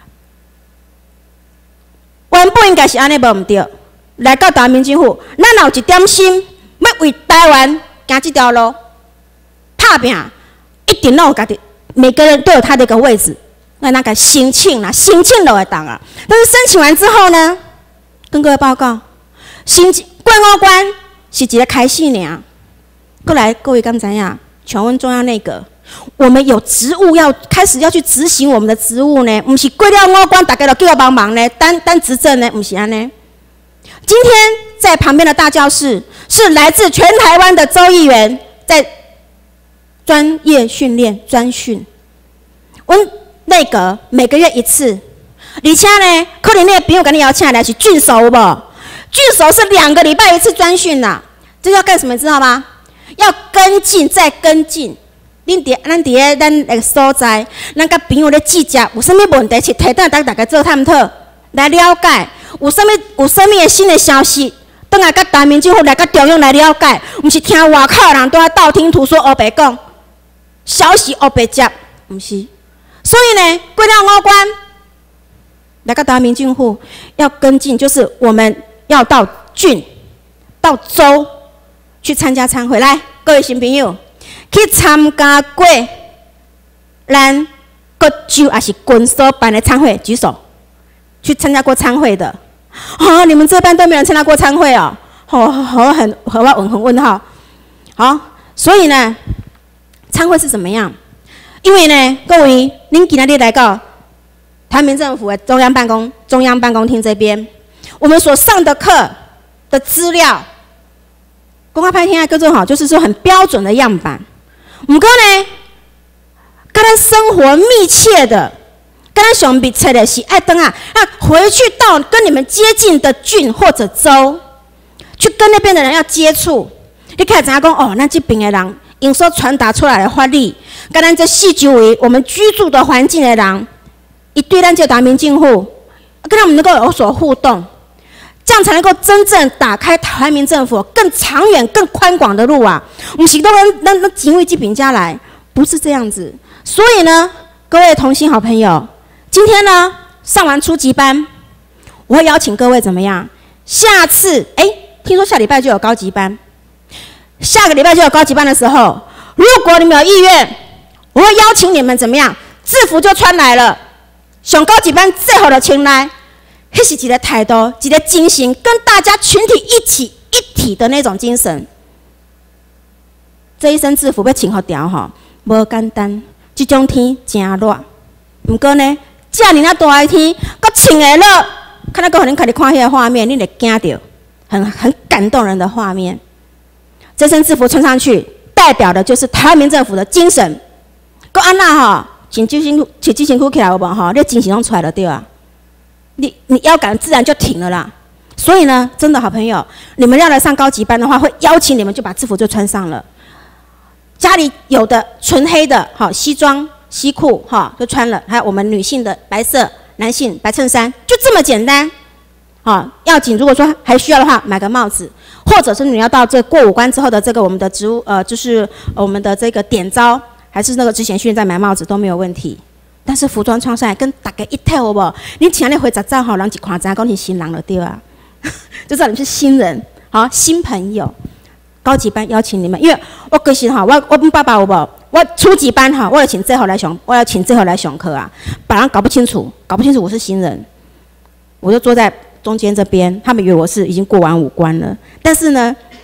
原本应该是安尼，无毋对。来到台民政府，咱有一点心，要为台湾行这条路，打拼，一定拢有家己，每个人都有他的一个位置。那个申请啦，申请就会当啊。但是申请完之后呢，跟各位报告，申请过5关是一个开始尔。过来，各位敢知影？全问中央内阁，我们有职务开始要去执行我们的职务呢，不是过了5关，大家就叫我帮忙呢，单执政呢，不是安尼。今天在旁边的大教室是来自全台湾的州议员在专业训练专训，我们内阁每个月一次，而且呢，可能那个朋友跟你邀请来是郡守有无？郡守是2个礼拜一次专训啦，这要干什么？知道吗？要跟进再跟进。咱伫咱那个所在，咱甲朋友咧记者有啥物问题，是提等大家做探讨，来了解有啥物的新的消息，等下甲台民政府来甲中央来了解，毋是听外口人都在道听途说黑白讲，消息黑白接，毋是。所以呢，过了5关，来到台民政府要跟进，就是我们要到郡、到州去参加参会。来，各位新朋友，去参加过咱各州还是郡所办的参会，举手。去参加过参会的，你们这班都没有人参加过参会哦，很问号。好，所以呢，参会是怎么样？因为呢，各位，您今天来到台民政府的中央办公厅这边，我们所上的课的资料，公开拍天叫做好，就是说很标准的样板。不过呢，跟咱生活密切的，跟咱上密切的是爱登啊，那回去到跟你们接近的郡或者州，去跟那边的人要接触，你开始知影讲咱这边的人。因所传达出来的法律，跟咱这四周围我们居住的环境的人，一对咱这台民政府，跟他们能够有所互动，这样才能够真正打开台民政府更长远、更宽广的路啊！不是都咱警卫机评价来，不是这样子。所以呢，各位同心好朋友，今天呢上完初级班，我会邀请各位怎么样？下次听说下礼拜就有高级班。下个礼拜就有高级班的时候，如果你们有意愿，我会邀请你们怎么样？制服就穿来了，上高级班最好的穿来，那是一个态度，一个精神，跟大家群体一体的那种精神。这一身制服要穿好条吼，无简单，这种天真热。不过呢，这么大的天，搁穿的热，看到可能看你看那个画面，你会惊到，很感动人的画面。这身制服穿上去，代表的就是台湾民政府的精神。搁安那吼，请基辛苦起来有无吼？你精神拢出来了对啊，你腰杆自然就挺了啦。所以呢，真的好朋友，你们要来上高级班的话，会邀请你们就把制服就穿上了。家里有的纯黑的，好西装西裤哈就穿了，还有我们女性的白色，男性白衬衫，就这么简单。要紧，如果说还需要的话，买个帽子，或者是你要到这过5关之后的这个我们的职务，就是我们的这个点招，还是那个之前训练再买帽子都没有问题。但是服装穿上来跟大家一套有无？你请你回杂照好，人一看知影讲你新人了对吧？就知道你是新人，好新朋友。高级班邀请你们，因为我个性哈，我爸爸有无？我初级班哈，我要请最后来上课啊，把人搞不清楚我是新人，我就坐在中间这边，他们以为我是已经过完5关了，但是呢，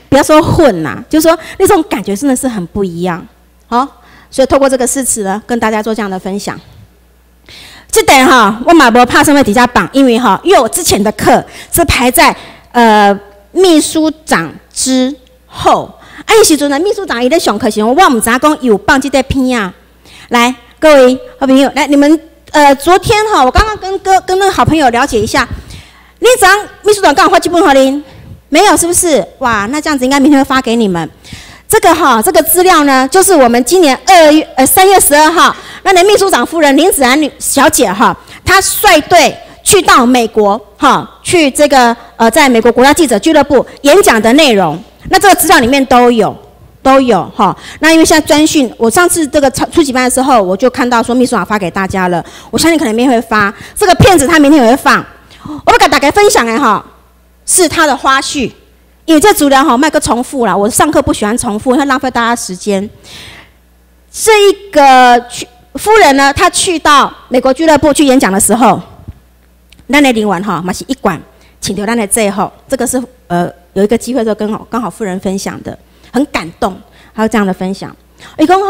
不要说混呐，就是说那种感觉真的是很不一样。好，所以透过这个诗词呢，跟大家做这样的分享。这点哈，我嘛无怕上面底下绑，因为我之前的课是排在秘书长之后。迄时阵呢，秘书长伊咧上课时，我唔知讲有放这个片啊。来，各位好朋友，来你们昨天我刚刚跟那个好朋友了解一下，那张秘书长刚好发几本给您，没有是不是？哇，那这样子应该明天会发给你们。这个资料呢，就是我们今年3月12号，那的秘书长夫人林子安小姐她率队去到美国去这个在美国国家记者俱乐部演讲的内容。那这个资料里面都有那因为现在专讯，我上次这个初级班的时候，我就看到说秘书长发给大家了，我相信可能明天会发这个片子，他明天也会放。我跟大家分享的是他的花絮，因为这资料卖个重复啦，我上课不喜欢重复，会浪费大家时间。这一个夫人呢，她去到美国俱乐部去演讲的时候，咱的领完嘛是一管请求咱的最后，这个是有一个机会就刚好夫人分享的，很感动，还有这样的分享。伊讲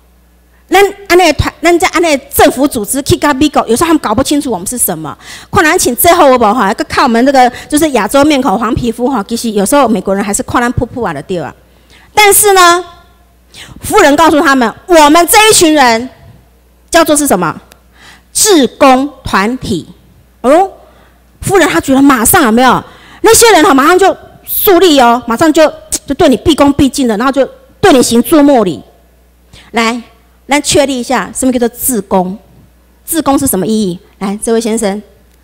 咱在政府组织去到美国，有时候他们搞不清楚我们是什么。看咱请最后我无看我们这个就是亚洲面孔黄皮肤其实有时候美国人还是看咱噗噗的对啊。但是呢，夫人告诉他们，我们这一群人叫做是什么？志工团体。夫人她觉得马上有没有那些人马上就肃立马上就对你毕恭毕敬的，然后就对你行注目礼。来，来确立一下什么叫做志工？志工是什么意义？来，这位先生。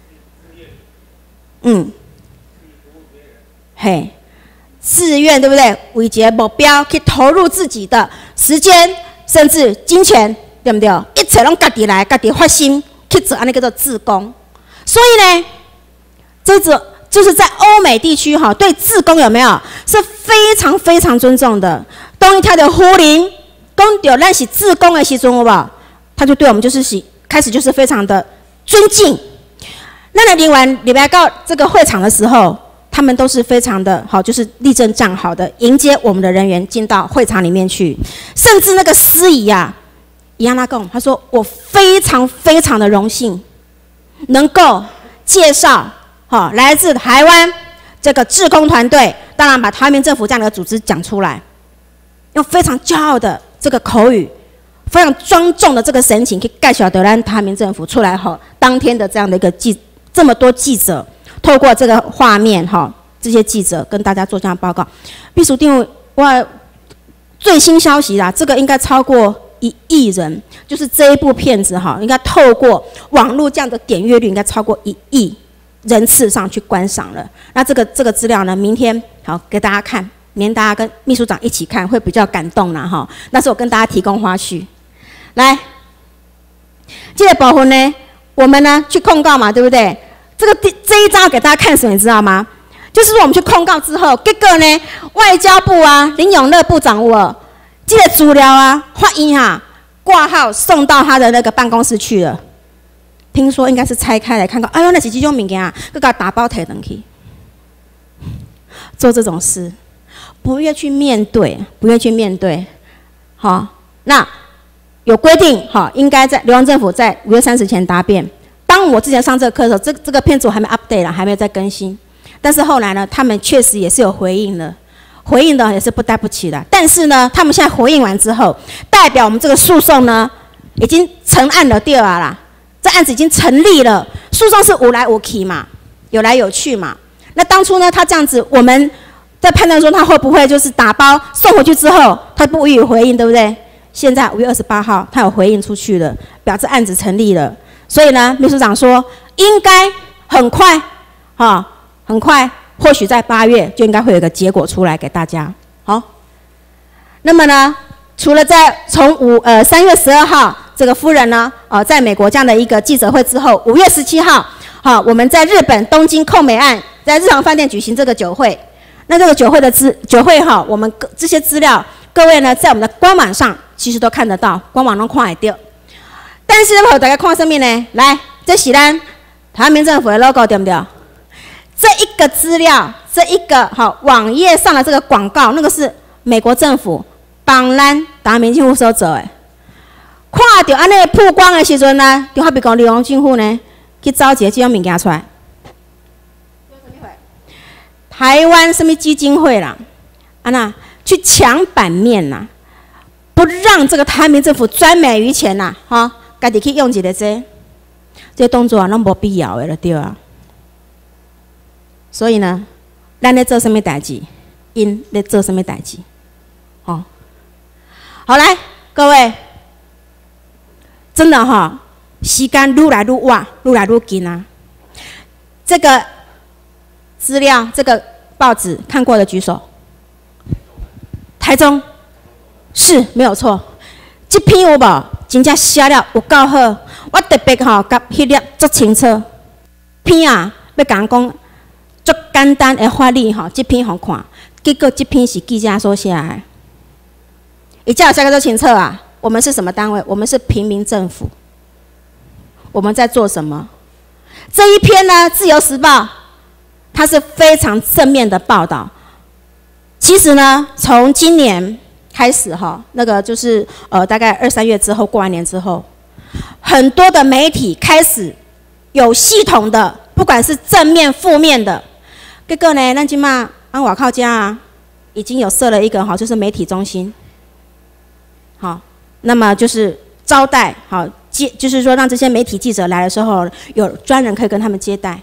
自愿对不对？为一个目标去投入自己的时间，甚至金钱，对不对？一切拢家己来，家己发心去做，那叫做志工。所以呢，这就是在欧美地区对志工有没有是非常非常尊重的。当一跳的呼铃，讲到咱是志工的时阵，有无？他就对我们开始就是非常的尊敬。那领完礼拜到这个会场的时候，他们都是非常的就是立正站好的迎接我们的人员进到会场里面去。甚至那个司仪伊安拉贡，他说我非常非常的荣幸，能够介绍来自台湾这个志工团队，当然把台湾民政府这样的组织讲出来，用非常骄傲的这个口语，非常庄重的这个神情，去介绍台湾台湾民政府出来当天的这样的一个这么多记者，透过这个画面这些记者跟大家做这样的报告。秘书长，我最新消息啦，这个应该超过1亿人，就是这一部片子应该透过网络这样的点阅率，应该超过1亿人次上去观赏了。那这个资料呢，明天给大家看，明天大家跟秘书长一起看，会比较感动啦那是我跟大家提供花絮。来，这个部分呢，我们呢去控告嘛，对不对？这一张给大家看什么，你知道吗？就是说我们去控告之后，结果呢，外交部林永乐部长这个资料法院挂号送到他的那个办公室去了。听说应该是拆开来看看，哎呦，那是这种物件佮他打包摕回去。做这种事，不愿去面对，不愿去面对。那有规定应该在流亡政府在5月30前答辩。当我之前上这个课的时候，这个片子我还没 update 啦，还没有再更新。但是后来呢，他们确实也是有回应了，回应的也是不带不起的。但是呢，他们现在回应完之后，代表我们这个诉讼呢已经成案了第2啦，这案子已经成立了。诉讼是有来有去嘛，有来有去嘛。那当初呢，他这样子，我们在判断说他会不会就是打包送回去之后，他不予以回应，对不对？现在5月28号，他有回应出去了，表示案子成立了。所以呢，秘书长说应该很快，很快，或许在8月就应该会有一个结果出来给大家。好，那么呢，除了从3月12号这个夫人呢，在美国这样的一个记者会之后，5月17号，我们在日本东京控美案在日航饭店举行这个酒会。那这个酒会我们这些资料，各位呢在我们的官网上其实都看得到，官网都看得到。但是大家看什么呢？来，这是咱台湾民政府的 logo 对不对？这一个资料，这一个网页上的这个广告，那个是美国政府帮咱台湾民政府所做的。看到安尼曝光的时阵呢，就好比讲，利用政府呢去找一个这种物件出来。台湾什么基金会啦，去抢版面啦，不让这个台湾民政府专美于前啦，家己去用一个这动作拢无必要的了，对啊。所以呢，咱咧做什么代志，因咧做什么代志，好来，各位，真的时间愈来愈晚，愈来愈近啊。这个资料，这个报纸看过的举手。台中是没有错，这篇有无？真正写了有够好，我特别甲迄粒足清楚。篇啊，要甲人讲足简单的法律这篇互看，结果这篇是记者所写的。伊才有写个足清楚啊！我们是什么单位？我们是平民政府。我们在做什么？这一篇呢，《自由时报》它是非常正面的报道。其实呢，从今年开始那个就是大概2、3月之后，过完年之后，很多的媒体开始有系统的，不管是正面、负面的。结果呢，咱今嘛外口家已经有设了一个就是媒体中心，那么就是招待就是说让这些媒体记者来的时候，有专人可以跟他们接待，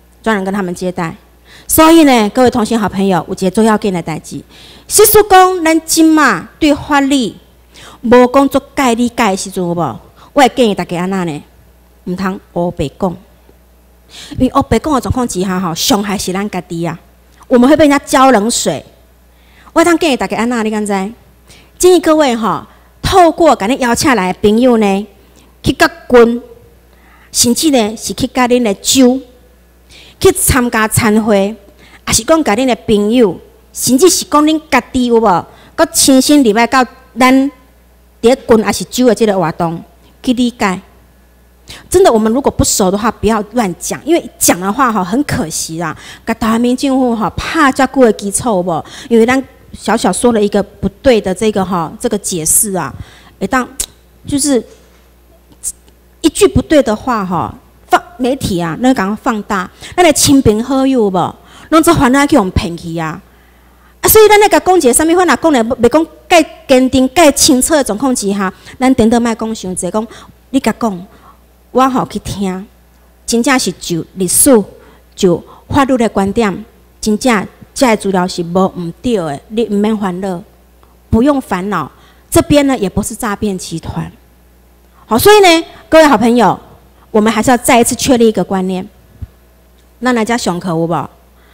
所以呢，各位同学好朋友，有一个最要紧的代志，是说讲咱今嘛对法律无讲做概理解的时阵，有无？我会建议大家安那呢，唔通黑白讲，因为黑白讲的状况之下，伤害是咱家己啊，我们会被人家浇冷水。我当建议大家安那，你敢知？建议各位透过甲你邀请来的朋友呢，去甲军，甚至呢是去甲恁的州。去参加参会，也是讲甲恁的朋友，甚至是讲恁家己有无，佮亲身入来到咱伫郡也是州的这个活动去理解。真的，我们如果不熟的话，不要乱讲，因为讲的话很可惜啦。甲台湾民政府怕遮久的基础有无？因为咱小小说了一个不对的这个解释啊，会当就是一句不对的话媒体啊，咱讲放大，咱的亲朋好友无，拢做烦恼去互骗去啊！所以咱咧甲讲一个啥物话，若讲咧袂讲介坚定、介清楚的状况之下，咱顶多莫讲伤济，讲你甲讲，我去听，真正是就历史、就法律的观点，真正这个资料是唔对的，你唔免烦恼，不用烦恼。这边呢也不是诈骗集团，所以呢，各位好朋友。我们还是要再一次确立一个观念，咱来家上课有无？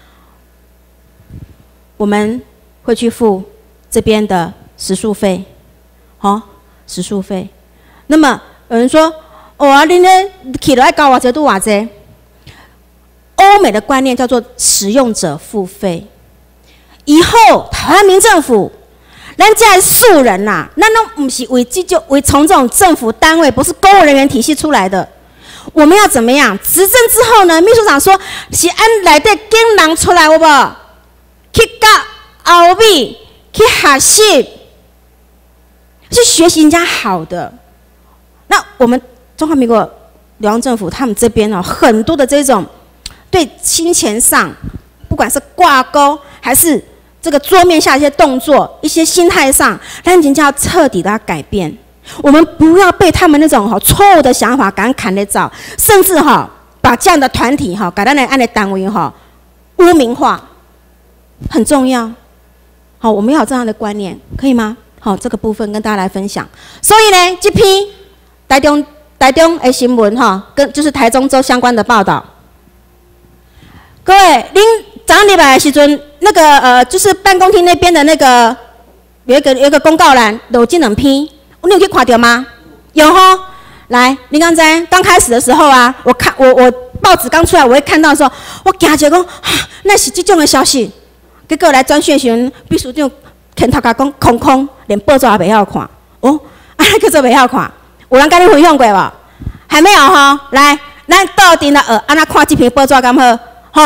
我们会去付这边的食宿费，食宿费。那么有人说，恁咧去了爱交偌济拄偌济？欧美的观念叫做使用者付费。以后台湾民政府，咱这素人呐，咱拢唔是为从这种政府单位，不是公务人员体系出来的。我们要怎么样？执政之后呢？秘书长说是按内底拣人出来，有无？去甲后面去学习，去学习人家好的。那我们中华民国中央政府他们这边很多的这种对金钱上，不管是挂钩还是这个桌面下一些动作、一些心态上，咱真正要彻底的要改变。我们不要被他们那种错误的想法赶砍得走，甚至把这样的团体把咱的按的单位污名化，很重要。我们要有这样的观念，可以吗？这个部分跟大家来分享。所以呢，这篇台中的新闻跟就是台中州相关的报道。各位，您早上礼拜的时阵，那个就是办公厅那边的那个有一个公告栏，有这两篇。你有去看到吗？有来，你刚才刚开始的时候啊，我报纸刚出来，我会看到的时候，我惊着讲，那是这种的消息。结果来转讯时，秘书长牵头甲讲空，连报纸也袂晓看。叫做袂晓看。有人跟你分享过无？还没有来，咱到底安那看这篇报纸敢好？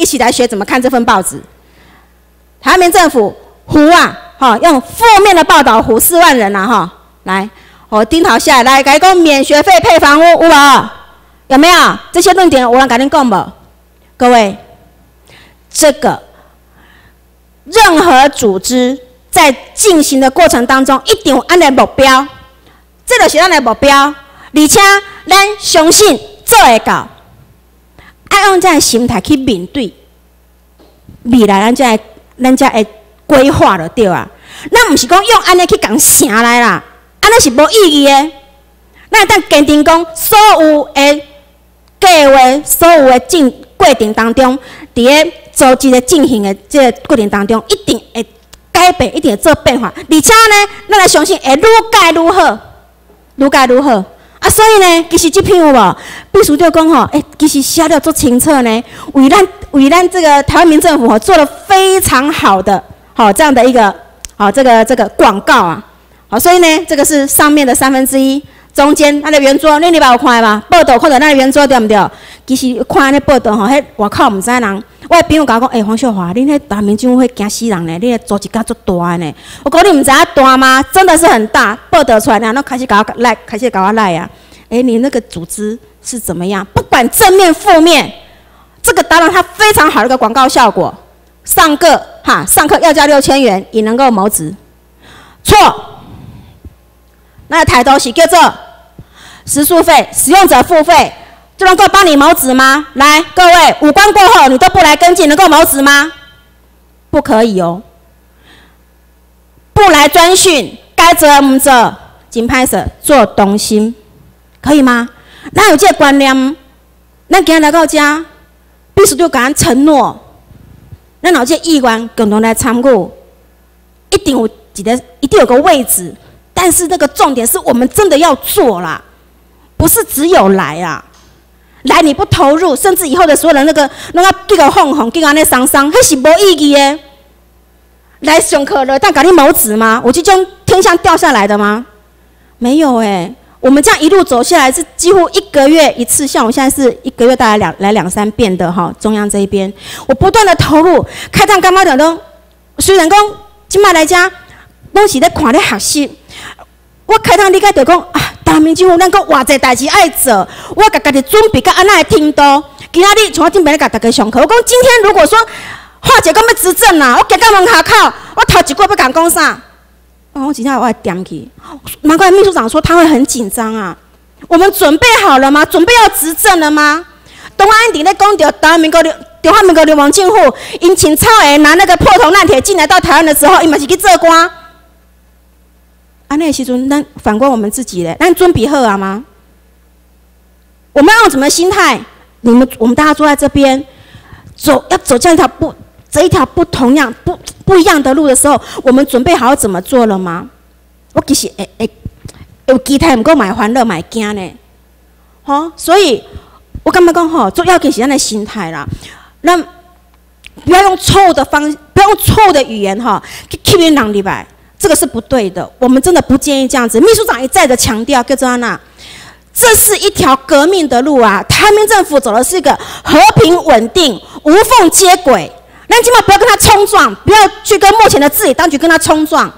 一起来学怎么看这份报纸。台湾民政府唬啊，用负面的报道唬4万人啊，来，我盯好下来，改讲免学费配房屋，有无？有没有？这些论点有人跟您讲无？各位，这个任何组织在进行的过程当中，一定有按的目标，这就是咱的目标，而且咱相信做会到，爱用这样的心态去面对未来，咱才会规划就对啊。咱唔是讲用安尼去讲成来啦，安尼是无意义的。咱会当坚定讲，所有的计划、所有的过程当中，伫个组织的进行的这个过程当中，一定会改变，一定会做变化。而且呢，咱来相信会愈改愈好，愈改愈好。啊，所以呢，其实这篇有无？秘书长讲其实写得足清楚呢，为咱这个台湾民政府做了非常好的这样的一个这个广告啊。所以呢，这个是上面的1/3，中间它的圆桌，你有看吗？报道看到咱的圆桌对不对？其实看安尼报道迄外口唔知人。我的朋友甲我讲，黄秀华，恁迄台湾民政府会惊死人呢，你组织甲足大呢。我讲你唔知影大吗？真的是很大，报道出来，然后开始搞我赖，开始搞我赖啊。你那个组织是怎么样？不管正面负面，这个当然它非常好的一个广告效果。上课要交6000元，也能够谋职。错，那个抬头是叫做时数费，使用者付费。就能够帮你谋职吗？来，各位，5关过后你都不来跟进，能够谋职吗？不可以哦。不来专训，该责唔责，真歹势，做东西，可以吗？咱有这个观念，咱今日来到这，秘书就甲咱承诺，咱有这意愿共同来参与，一定有个位置。但是那个重点是我们真的要做啦，不是只有来啊。来你不投入，甚至以后的所有人那个叫个哄，叫安尼伤，迄是无意义的。来上课了，但给你谋职吗？我就这样天上掉下来的吗？没有我们这样一路走下来是几乎1个月一次，像我现在是1个月大概来2-3遍的中央这一边，我不断的投入，开档干嘛的都，虽然讲今麦来家拢是在看咧学习，我开档理解就讲台湾民政府咱讲偌济代志爱做，我甲家己准备到安那的程度。今仔日像我顶边咧甲大家上课，我讲今天如果说华姐讲要执政啦，我行到门口口，我头一句要甲讲啥？我真正我会点去。难怪秘书长说他会很紧张啊。我们准备好了吗？准备要执政了吗？东安顶咧讲到中华民国流氓政府，因请草诶拿那个破铜烂铁进来到台湾的时候，伊嘛是去做官。安尼的时阵，咱反观我们自己咧，咱准备好啊吗？我们要用什么心态？我们大家坐在这边，要走这一条不一样的路的时候，我们准备好怎么做了吗？我其实有期待，不过买欢乐买惊呢。所以我感觉讲做要紧是咱的心态啦。那不要用错误的语言去吸引人入来。这个是不对的，我们真的不建议这样子。秘书长一再的强调，叫做安娜，这是一条革命的路啊！台湾民政府走的是一个和平稳定、无缝接轨。咱今晚不要跟他冲撞，不要去跟目前的治理当局跟他冲撞。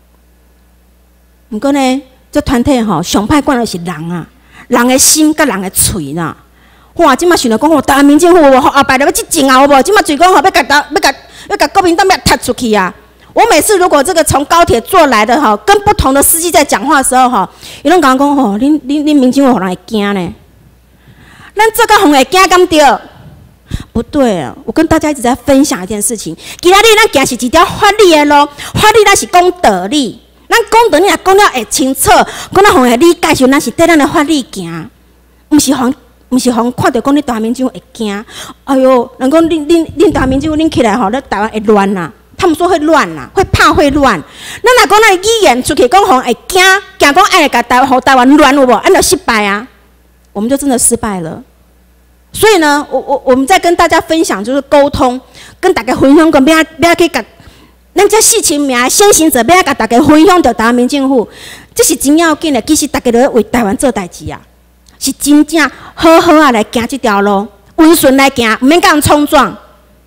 不过呢，这团体上歹管的是人啊，人的心跟人的嘴呐。哇，今晚想到讲台湾民政府后摆了要执政啊，有无？今晚嘴讲要甲国民党要踢出去啊！我每次如果这个从高铁坐来的跟不同的司机在讲话的时候伊拢讲恁民政府互人会惊呢？咱这个互会惊敢对？不对啊！我跟大家一直在分享一件事情，今仔日咱行是一条法律的路，法律咱是讲道理，咱讲道理也讲了会清楚，讲了互会理解，就咱是对咱的法律行，毋是互看到讲你台湾民政府会惊。哎呦，人讲恁台湾民政府恁起来咱台湾会乱呐。他们说会乱啦，会怕会乱。咱若讲咱语言出去讲互会惊讲爱甲台湾乱有无？按照失败啊，我们就真的失败了。所以呢，我们在跟大家分享就是沟通，跟大家分享讲要去甲咱这事情名先行者要甲大家分享到台湾民政府，这是真要紧的。其实大家都要为台湾做代志啊，是真正好好啊来行这条路，温顺来行，唔免甲人冲撞。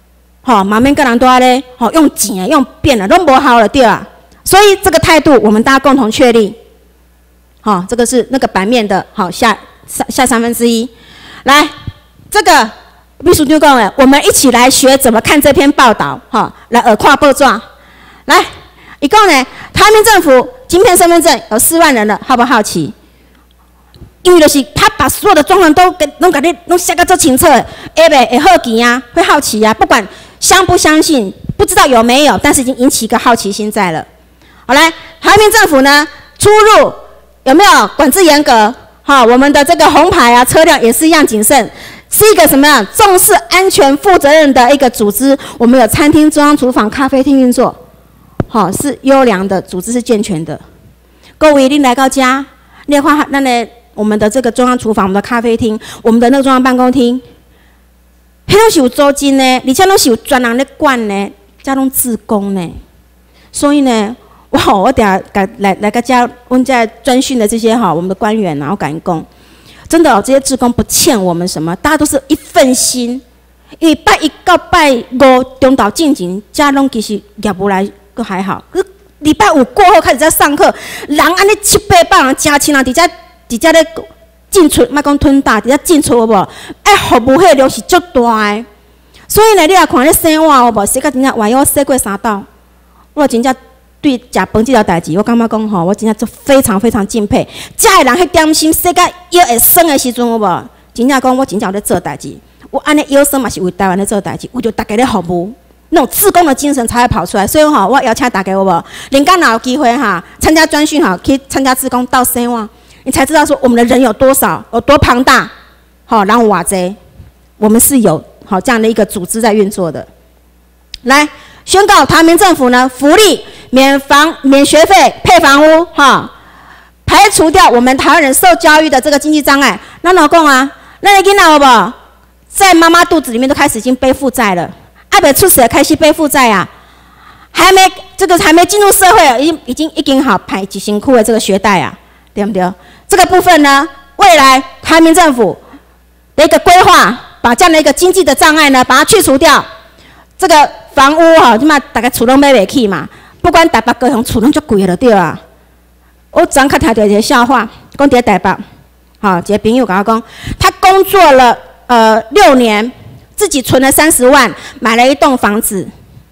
马面个人都咧，用钱用变了，都无好了对啊。所以这个态度，我们大家共同确立。这个是那个版面的，下1/3。来，这个秘书长讲的，我们一起来学怎么看这篇报道，来耳看报纸。来，一共呢，台湾政府晶片身份证有4万人了，好不好奇？因为就是他把所有的状况都给你写个这清楚，会好奇啊，会好奇啊，不管相不相信，不知道有没有，但是已经引起一个好奇心在了。好，来，台湾政府呢，出入有没有管制严格？我们的这个红牌啊，车辆也是一样谨慎，是一个什么样重视安全、负责任的一个组织。我们有餐厅、中央厨房、咖啡厅运作，是优良的组织，是健全的。各位，您来到家，你看我们的这个中央厨房、我们的咖啡厅、我们的那个中央办公厅，迄拢是有租金呢，而且拢是有专人咧管呢，加拢志工呢。所以呢，我等下来个家，我们在专训的这些我们的官员，然后赶工，真的这些志工不欠我们什么，大家都是一份心。因为拜1到拜5中昼进前，家拢其实业务来都还好，可是礼拜5过后开始在上课，人安尼700-800人加亲人伫遮咧进出，莫讲吞大，伫遮进出有无？服务迄个量是足大的。所以呢，你来看咧洗碗有无？洗甲真正碗我洗过3道，我真正对食饭这条代志，我感觉讲我真正非常非常敬佩。遮个人迄点心洗甲腰会酸的时阵有无？真正讲我真正有咧做代志，我安尼腰酸嘛是为台湾咧做代志，为着大家咧服务。那种志工的精神才会跑出来，所以我邀请大家有无？连刚有机会参加专训去参加志工到洗碗。你才知道说我们的人有多少，有多庞大，然后哇塞，我们是有这样的一个组织在运作的。来宣告台湾政府呢，福利免学费、配房屋，排除掉我们台湾人受教育的这个经济障碍。那老公啊，那你囡仔有无？在妈妈肚子里面都开始已经背负债了，没出世开始背负债啊，还没进入社会，已经排几辛苦的这个学贷啊，对不对？这个部分呢，未来台湾政府的一个规划，把这样的一个经济的障碍呢，把它去除掉。这个房屋即马大家厝拢买袂起嘛，不管台北高雄厝拢足贵了对啊。我昨看听到一个笑话，讲伫台北，一个朋友跟我讲，他工作了6年，自己存了30万，买了一栋房子，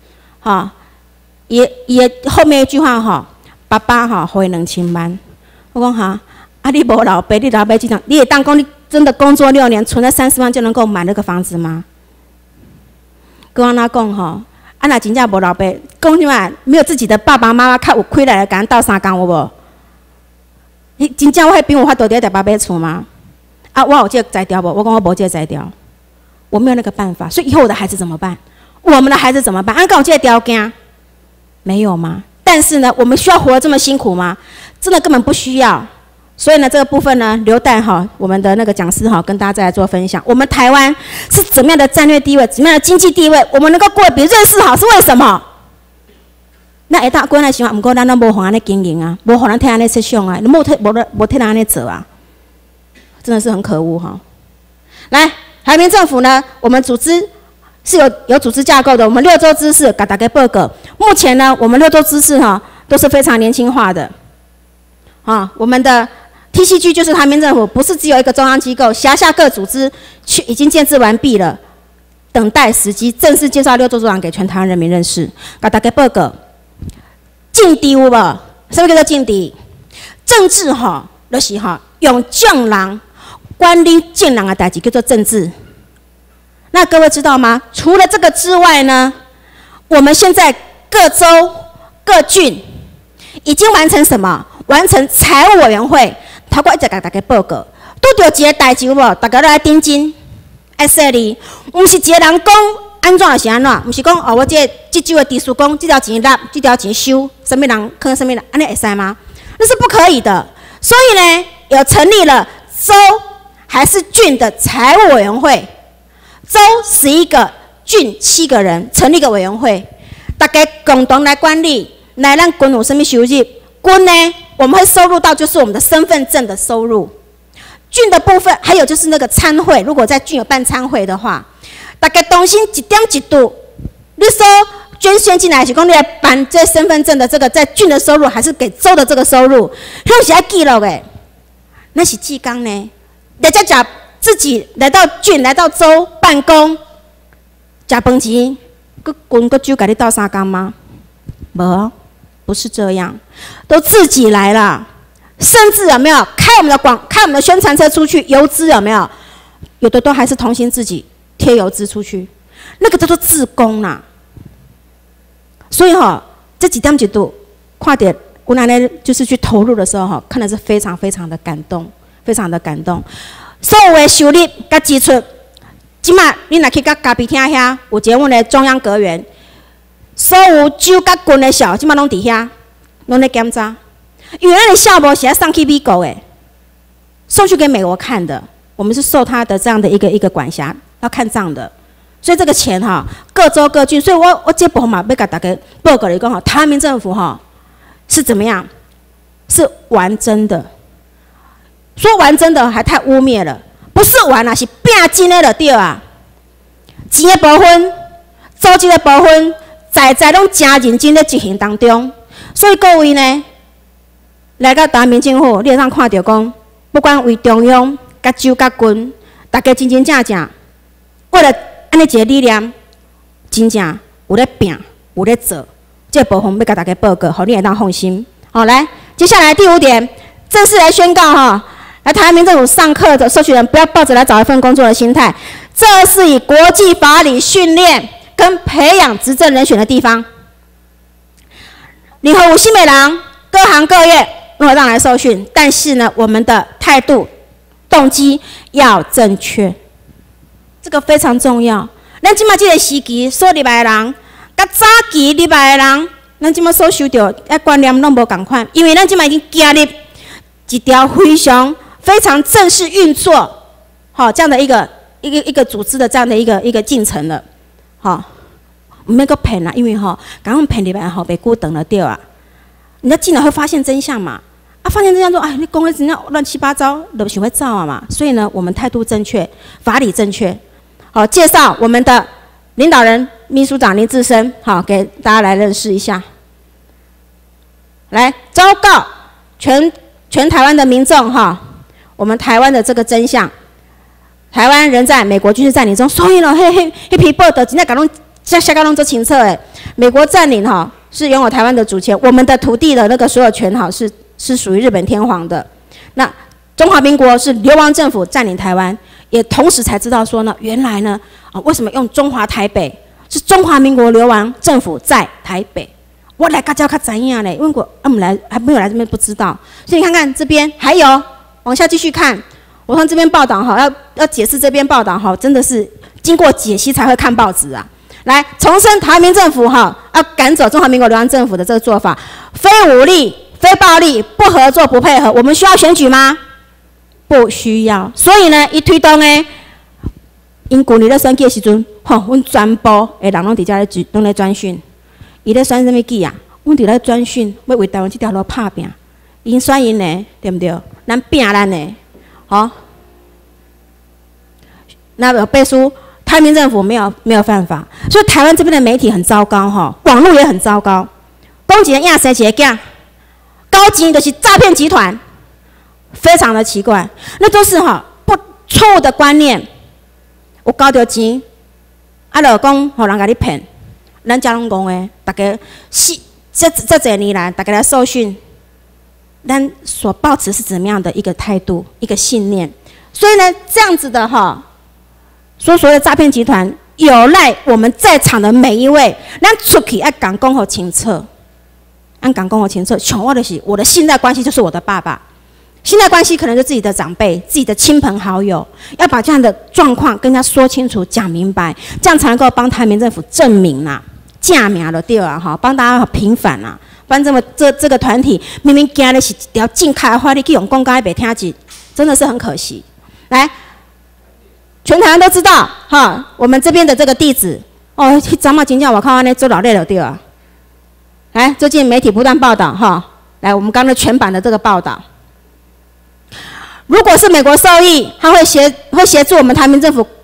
也后面一句话爸爸给2000万，我讲你无老爸，你老爸这样，你也当讲你真的工作6年，存了30万就能够买那个房子吗？跟我讲若真正无老爸，讲什么没有自己的爸爸妈妈，较有亏来的，敢斗3工有无？你真正我迄边有法度伫台北买厝吗？我有这个材料无？我讲我无这个材料，我没有那个办法。所以以后我的孩子怎么办？我们的孩子怎么办？敢有这个条件？没有吗？但是呢，我们需要活得这么辛苦吗？真的根本不需要。所以呢，这个部分呢，留待我们的那个讲师跟大家再来做分享。我们台湾是怎么样的战略地位，怎么样的经济地位，我们能够过得比瑞士好，是为什么？那下大国内想法，不过咱都无互安尼经营啊，无互咱替安尼设想啊，无替咱安尼做啊，真的是很可恶来，台湾政府呢，我们组织是有组织架构的，我们6州知识给大家报告。目前呢，我们6州知识都是非常年轻化的，我们的 TCG 就是台湾政府，不是只有一个中央机构，辖下各组织已经建制完毕了，等待时机正式介绍6州组长给全台湾人民认识。给大家报告，政治有无？什么叫做政治？政治就是用政人管理政人的代志叫做政治。那各位知道吗？除了这个之外呢，我们现在各州各郡已经完成什么？完成财务委员会。头我一直给大家报告，拄到一个代志有无？大家都来顶真，爱说哩，唔是一个人讲安怎就是安怎，唔是讲我这周的地事讲这条钱纳，这条钱收，什么人坑什么人，安尼会使吗？那是不可以的。所以呢，有成立了州还是郡的财务委员会，州11个，郡7个人，成立一个委员会，大家共同来管理，来咱郡有什么收入？郡呢？我们会收入到就是我们的身份证的收入，郡的部分还有就是那个参会，如果在郡有办参会的话，大家东西一点一度你收捐献进来是讲你来办这身份证的这个在郡的收入，还是给州的这个收入，那是要记录的。那是记纲呢？大家讲自己来到郡、来到州办公，吃饭钱，佮滚个酒给你倒3缸吗？没，不是这样，都自己来了。甚至有没有开我们的宣传车出去，邮资有没有？有的都还是同心自己贴邮资出去，那个叫做志工啦。所以这几点几度，看到我奶奶就是去投入的时候看的是非常非常的感动，非常的感动。所有的收入甲支出，即马你若去甲嘉义厅遐，有一个阮的中央阁员，所有州甲郡的小，即马拢伫遐，拢咧检查。因为咱的项目是要上去美国诶，送去给美国看的，我们是受他的这样的一个管辖，要看账的。所以这个钱各州各郡，所以我这部分嘛，要甲大家报告你讲台湾民政府是怎么样？是玩真的。说玩真的还太污蔑了，不是玩啊，是拼真的就对啊。钱的部分、组织的部分，在拢真认真咧执行当中。所以各位呢，来到台湾民政府，你会当看到讲，不管为中央、甲州、甲郡，大家真真正正，为了安尼一个理念，真正有咧拼，有咧做。这部分要甲大家报告，好，你会当放心。好，来，接下来第5点，正式来宣告来台湾民政府上课的受训人，不要抱着来找一份工作的心态，这是以国际法理训练跟培养执政人选的地方。你和有新美人，各行各业都会让来受训，但是呢，我们的态度、动机要正确，这个非常重要。咱即马这个时期所入来的人，甲早期入来的人，咱即马所受到观念拢无共款，因为咱即马已经加入一条非常正式运作，这样的一个组织的这样的一个进程了，唔免个骗啦，因为刚刚骗入来被久等了对啊，人家进来会发现真相嘛，发现真相说，你讲的真正乱七八糟，都想会造啊嘛，所以呢，我们态度正确，法理正确。好，介绍我们的领导人秘书长林志深，给大家来认识一下。来，昭告全台湾的民众我们台湾的这个真相。台湾人在美国军事占领中，所以呢，迄批报道真正甲拢下到拢做清楚诶。美国占领是拥有台湾的主权，我们的土地的那个所有权是属于日本天皇的。那中华民国是流亡政府占领台湾，也同时才知道说呢，原来呢为什么用中华台北是中华民国流亡政府在台北。我来大家较知影嘞，因为我们还没有来这边不知道，所以你看看这边还有往下继续看，我从这边报道要解释这边报道真的是经过解析才会看报纸啊。来重申台湾民政府要赶走中华民国流亡政府的这个做法，非武力、非暴力、不合作、不配合。我们需要选举吗？不需要。所以呢，伊推动呢，因旧年咧选举的时阵，阮全部的人拢伫遮拢咧专训。伊咧选什么举啊？阮伫咧专训，要为台湾这条路拍拼。因选因呢，对不对？咱拼咱的，那有背书。台湾民政府没有犯法，所以台湾这边的媒体很糟糕网络也很糟糕。讲一个亚生一个囝，高级就是诈骗集团，非常的奇怪，那都是不错误的观念。有交到钱，就讲人甲你骗，咱家拢讲的，大家这几年来，大家来受训，咱所抱持是怎么样的一个态度、一个信念？所以呢，这样子的所谓的诈骗集团有赖我们在场的每一位，咱出去要讲讲好清楚，按讲讲好清楚。像我的是我的信赖关系就是我的爸爸，信赖关系可能是自己的长辈、自己的亲朋好友，要把这样的状况跟人家说清楚、讲明白，这样才能够帮台湾民政府证明正名就对了帮大家平反不然这个团体明明行的是一条正确的法，你去用公开袂听进，真的是很可惜。来。全台湾都知道我们这边的这个地址迄阵嘛真正我靠安尼做老累了对啊。来，最近媒体不断报道来我们刚刚全版的这个报道，如果是美国受益，他会协助我们台湾民政府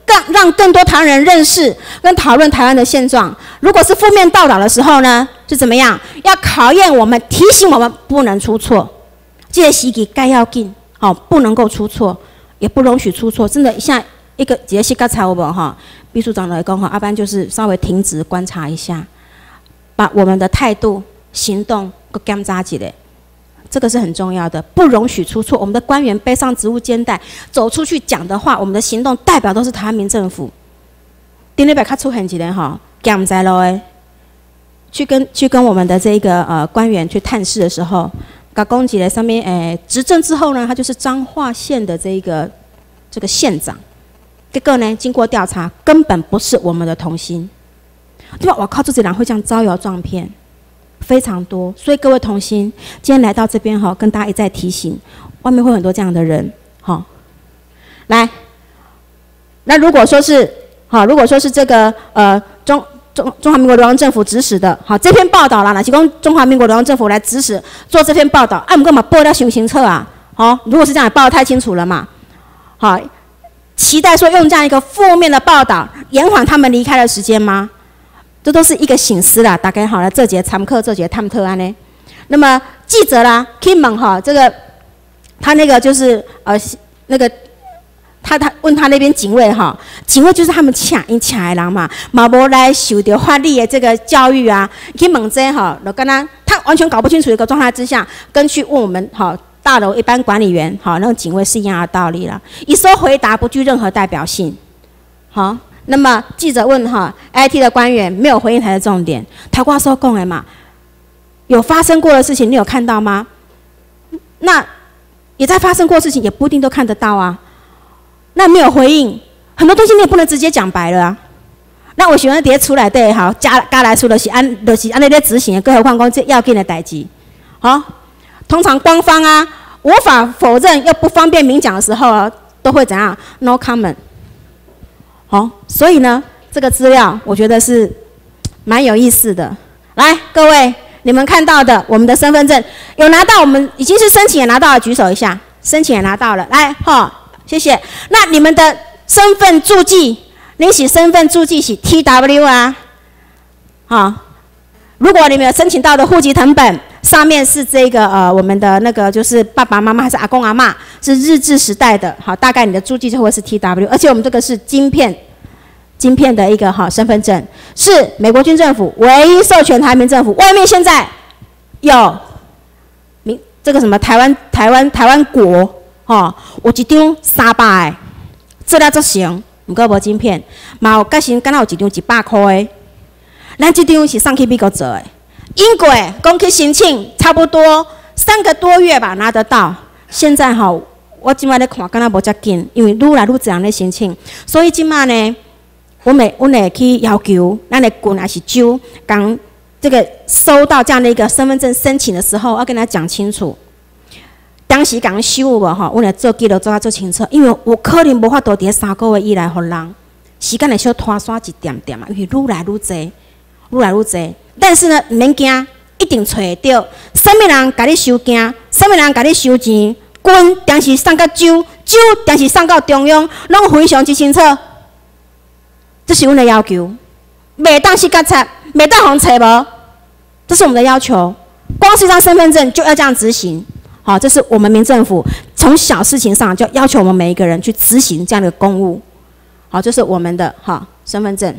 让更多台湾人认识跟讨论台湾的现状。如果是负面报道的时候呢，是怎么样？要考验我们，提醒我们不能出错。这个时机该要紧，好，不能够出错，也不容许出错。真的像一个节气刚才我们哈秘书长来讲哈，要不然就是稍微停止观察一下，把我们的态度、行动给检查起来。这个是很重要的，不容许出错。我们的官员背上职务肩带，走出去讲的话，我们的行动代表都是台湾民政府。顶礼拜较出现一个哈，检在路的，去跟我们的这个官员去探视的时候，甲讲一个上面执政之后呢，他就是彰化县的这个县长。结果呢，经过调查，根本不是我们的同心。对吧？我靠，这些人会这样招摇撞骗。非常多，所以各位同心，今天来到这边哈，跟大家一再提醒，外面会有很多这样的人，哈。来，那如果说是这个中华民国中央政府指使的，好，这篇报道啦，那提供中华民国中央政府来指使做这篇报道，我们干嘛报得太清楚啊？好，如果是这样，报得太清楚了嘛，好，期待说用这样一个负面的报道延缓他们离开的时间吗？这都是一个省思啦，大概好了，这节参课，这节探特安呢。那么记者啦，去问哈，这个他那个就是那个他问他那边警卫哈，警卫就是他们请的人嘛，嘛无来受到法律的这个教育啊，去问这哈，就跟他完全搞不清楚的一个状态之下，跟去问我们哈大楼一般管理员哈那个警卫是一样的道理啦，一说回答不具任何代表性，好。那么记者问哈 ，IT 的官员没有回应台的重点，台瓜说讲的嘛，有发生过的事情你有看到吗？那也在发生过的事情，也不一定都看得到啊。那没有回应，很多东西你也不能直接讲白了啊。那我喜欢叠出来对好，加来出的是按那在执行的，更何况讲这要紧的代志，好，通常官方啊无法否认又不方便明讲的时候啊，都会怎样 ？No comment。好，所以呢，这个资料我觉得是蛮有意思的。来，各位，你们看到的，我们的身份证有拿到，我们已经是申请也拿到了，举手一下。申请也拿到了，来，谢谢。那你们的身份注记，你是身份注记是 TW 啊？好，如果你们有申请到的户籍誊本，上面是这个我们的那个就是爸爸妈妈还是阿公阿嬷是日治时代的，好，大概你的注记就会是 TW， 而且我们这个是晶片的一个身份证，是美国军政府唯一授权台湾民政府，外面现在有这个什么台湾国有一张300个，做了足成，不过无晶片，嘛有甲先敢若有一张100块的，咱这张是送去美国做的。英国讲去申请，差不多3个多月吧拿得到。现在我今摆咧看，敢若无遮紧，因为愈来愈侪人咧申请，所以今摆呢，阮会去要求咱的郡还是州，讲这个收到这样的一个身份证申请的时候，要跟他讲清楚。当时讲收无阮会做记录做啊做清楚，因为我可能无法度伫3个月以来互人，时间会小拖刷一点点嘛，因为愈来愈侪。但是呢，毋免惊，一定找得到。什么人甲你收件？什么人甲你收钱？军当时送到州，州当时送到中央，拢非常之清楚。这是阮的要求，袂当是甲查，袂当互找无。这是我们的要求。光是一张身份证就要这样执行。好，这是我们民政府从小事情上就要求我们每一个人去执行这样的公务。好，这是我们的身份证。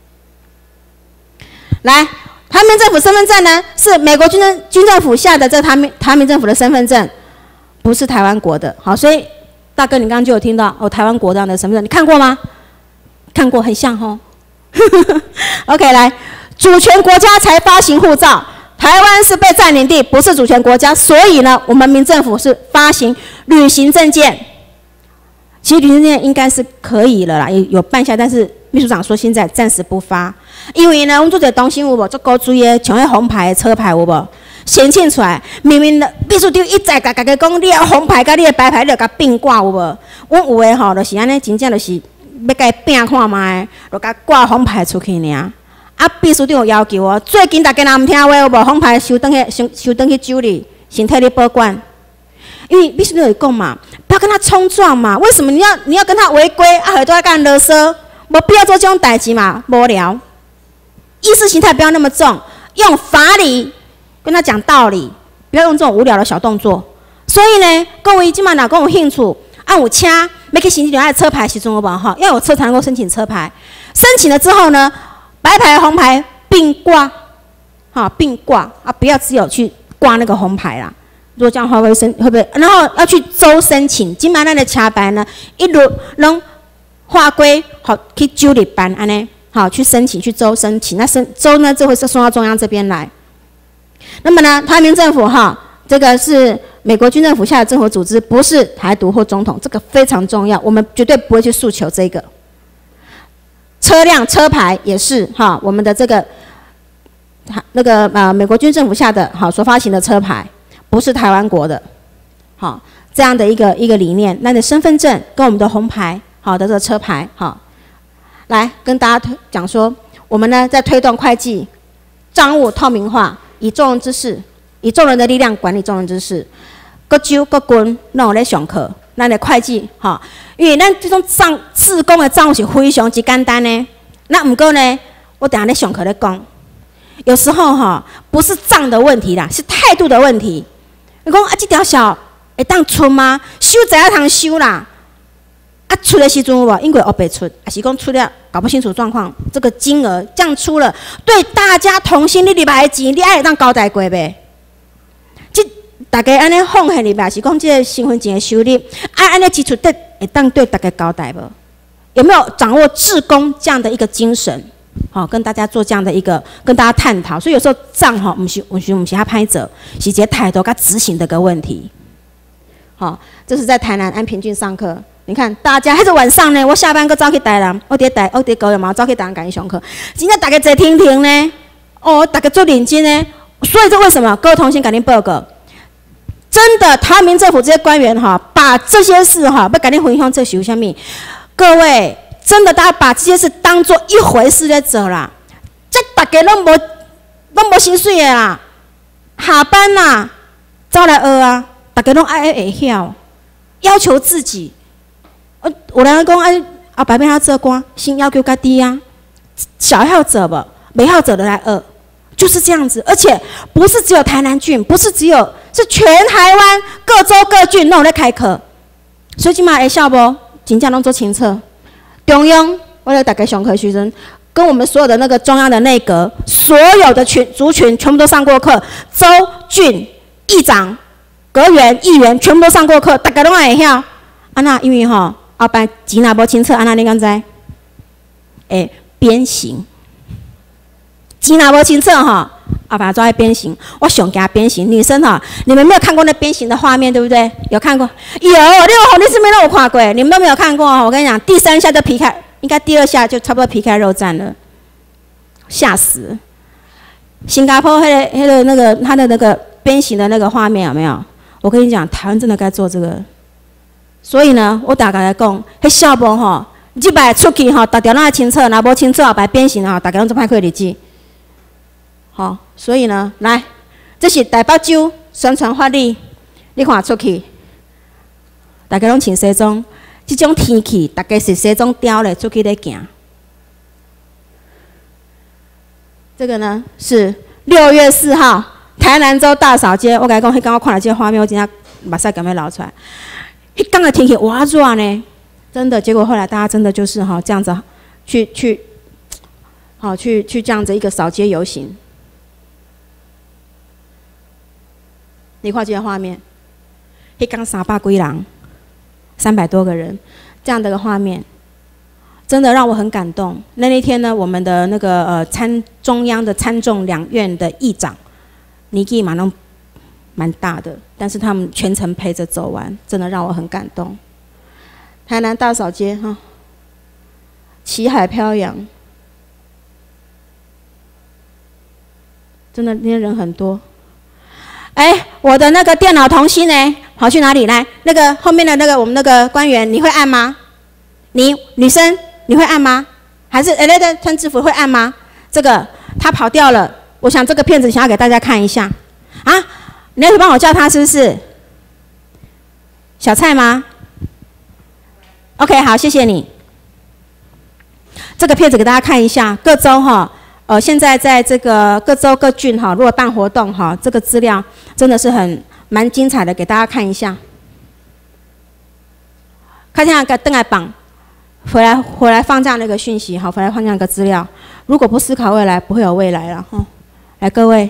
来。台湾民政府身份证呢，是美国军政府下的这台湾民政府的身份证，不是台湾国的。好，所以大哥，你刚刚就有听到台湾国这样的身份证，你看过吗？看过，很像吼。OK， 来，主权国家才发行护照，台湾是被占领地，不是主权国家，所以呢，我们民政府是发行旅行证件。其实旅行证件应该是可以了啦，也有办下，但是秘书长说现在暂时不发。因为呢，我们做这东西有无足够注意的，像迄红牌的车牌有无？申请出来，明明秘书长一再甲大家讲，你的红牌甲你的白牌，你要甲并挂有无？阮有诶就是安尼，真正就是要甲伊并看卖，就甲挂红牌出去尔。啊，秘书长有要求最近大家若毋听话有无？红牌收转去州里，先替你保管。 因为必须有讲嘛，不要跟他冲撞嘛。为什么你要跟他违规？啊，很多要干勒索，没必要做这种代志嘛，无聊。意识形态不要那么重，用法理跟他讲道理，不要用这种无聊的小动作。所以呢，各位今晚哪跟有兴趣，按有车要去申请的车牌时阵有无哈？要有车才能够申请车牌。申请了之后呢，白牌红牌并挂，好并挂啊，不要只有去挂那个红牌啦。如果这样的话会不会？然后要去州申请，今晚咱的车牌呢，一律拢划归好去州里办安尼，好去申请去州申请。那州呢，就会是送到中央这边来。那么呢，台湾民政府哈，这个是美国军政府下的政府组织，不是台独或总统，这个非常重要，我们绝对不会去诉求这个。车辆车牌也是哈，我们的这个美国军政府下的好所发行的车牌。不是台湾国的，好这样的一个理念。那你的身份证跟我们的红牌，好的这个车牌，好，来跟大家讲说，我们呢在推动会计账务透明化，以众人之事，以众人的力量管理众人之事。各州各军拢有咧上课，咱的会计，哈，因为咱这种自公的账务是非常之简单呢。那不过呢，我等下咧上课咧讲，有时候哈不是账的问题啦，是态度的问题。你讲啊，这条小会当出吗？收怎样通收啦？啊，出的时阵有无？因为黑白出，还是讲出了搞不清楚状况，这个金额这样出了，对大家同心，你礼拜的钱，你爱会当交代过袂？这大家安尼奉献礼拜是讲这个身份证的收入，安尼支出得会当对大家交代无？有没有掌握志工这样的一个精神？好，跟大家做这样的一个跟大家探讨，所以有时候账哈，不是他拍走，是一个态度跟执行的一个问题。好，这是在台南安平郡上课，你看大家还是晚上呢，我下班搁走去台南，我伫高雄嘛，走去台南赶紧上课，今天大家坐听听呢，哦，大家做认真呢，所以这为什么各位同学赶紧报告？真的，台湾民政府这些官员哈，把这些事哈，要赶紧分享，这是有啥物？各位。真的，大家把这些事当作一回事在做啦，这大家拢无心水的啦。下班啦，走来学啊，大家拢爱会晓，要求自己。有人讲后摆要他做官，先要求较低啊，小要做无，没要做的来学，就是这样子。而且不是只有台南郡，不是只有，是全台湾各州各郡都有在开课，所以今嘛会晓无？真正拢做清楚。中央为了大家上课学生，跟我们所有的那个中央的内阁，所有的族群全部都上过课，州、郡、议长、阁员、议员全部都上过课，大家拢会晓。那因为后摆钱若无清楚，你敢知？会鞭刑。钱若无清楚后摆做爱鞭刑。我上惊鞭刑，女生你们没有看过那鞭刑的画面，对不对？有看过？有，你是没有看过，你们都没有看过我跟你讲，第3下就皮开，应该第2下就差不多皮开肉绽了，吓死！新加坡那个他的那个鞭刑的那个画面有没有？我跟你讲，台湾真的该做这个。所以呢，我大家来讲，迄小报这摆出去大家拢要清楚，若无清楚后摆鞭刑大家拢做歹过日子。好，所以呢，来，这是台北州宣传法律，你看出去，大家拢穿西装，这种天气，大家是西装雕咧出去咧行。这个呢是6月4号台南州大扫街，我甲你讲，迄天我看了这个画面，我真正目屎咁要流出来。迄天的天气哇热呢，真的，结果后来大家真的就是这样子去这样子一个扫街游行。你看这个画面，迄天300几人，300多个人，这样的一个画面，真的让我很感动。那天呢，我们的那个中央的参众两院的议长，年纪蛮大的，但是他们全程陪着走完，真的让我很感动。台南大扫街旗海飘扬，真的那天人很多。我的那个电脑同心呢，跑去哪里？来，那个后面的那个我们那个官员，你会按吗？你女生你会按吗？还是那个穿制服会按吗？这个他跑掉了，我想这个片子想要给大家看一下啊！你要帮我叫他是不是？ 小蔡吗 ？OK， 好，谢谢你。这个片子给大家看一下，各州哈，现在在这个各州各郡哈，如果办活动哈，这个资料真的是蛮精彩的，给大家看一下。看下个邓爱榜，回来放这样的一个讯息，好，回来放这样一个资料。如果不思考未来，不会有未来了哈。来，各位，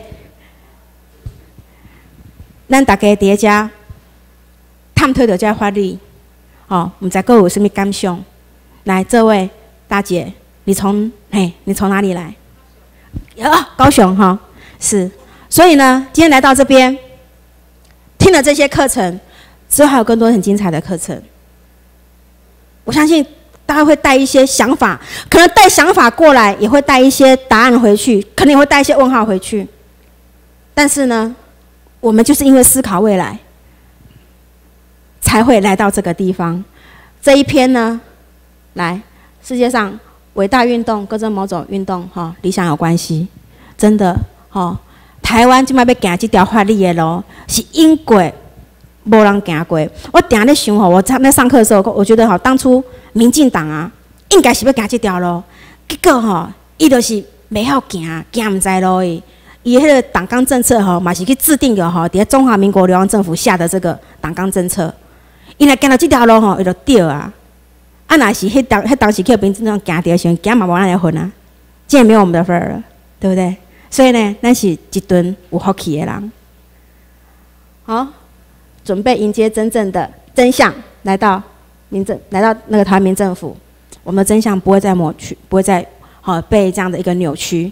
咱大家伫遮探讨着这法律，唔知各位有什么感想？来，这位大姐，你从哪里来？高雄哈，是。所以呢，今天来到这边，听了这些课程之后，还有更多很精彩的课程。我相信大家会带一些想法，可能带想法过来，也会带一些答案回去，可能也会带一些问号回去。但是呢，我们就是因为思考未来，才会来到这个地方。这一篇呢，来世界上伟大运动跟某种运动理想有关系，真的台湾即摆要行这条法律的路，是因过无人行过。我定咧想我在上课的时候，我觉得当初民进党啊，应该是要行这条路，结果伊就是袂晓行，行唔知路的。伊迄个党纲政策嘛是去制定的伫中华民国流亡政府下的这个党纲政策，伊若行到这条路伊就对啊。啊，若是迄当时去民进党行着时，行嘛无咱来分啊，这也没有我们的份儿了，对不对？所以呢，咱是一顿有福气的人。好，准备迎接真正的真相，来到那个台湾民政府，我们的真相不会再抹去，不会再被这样的一个扭曲。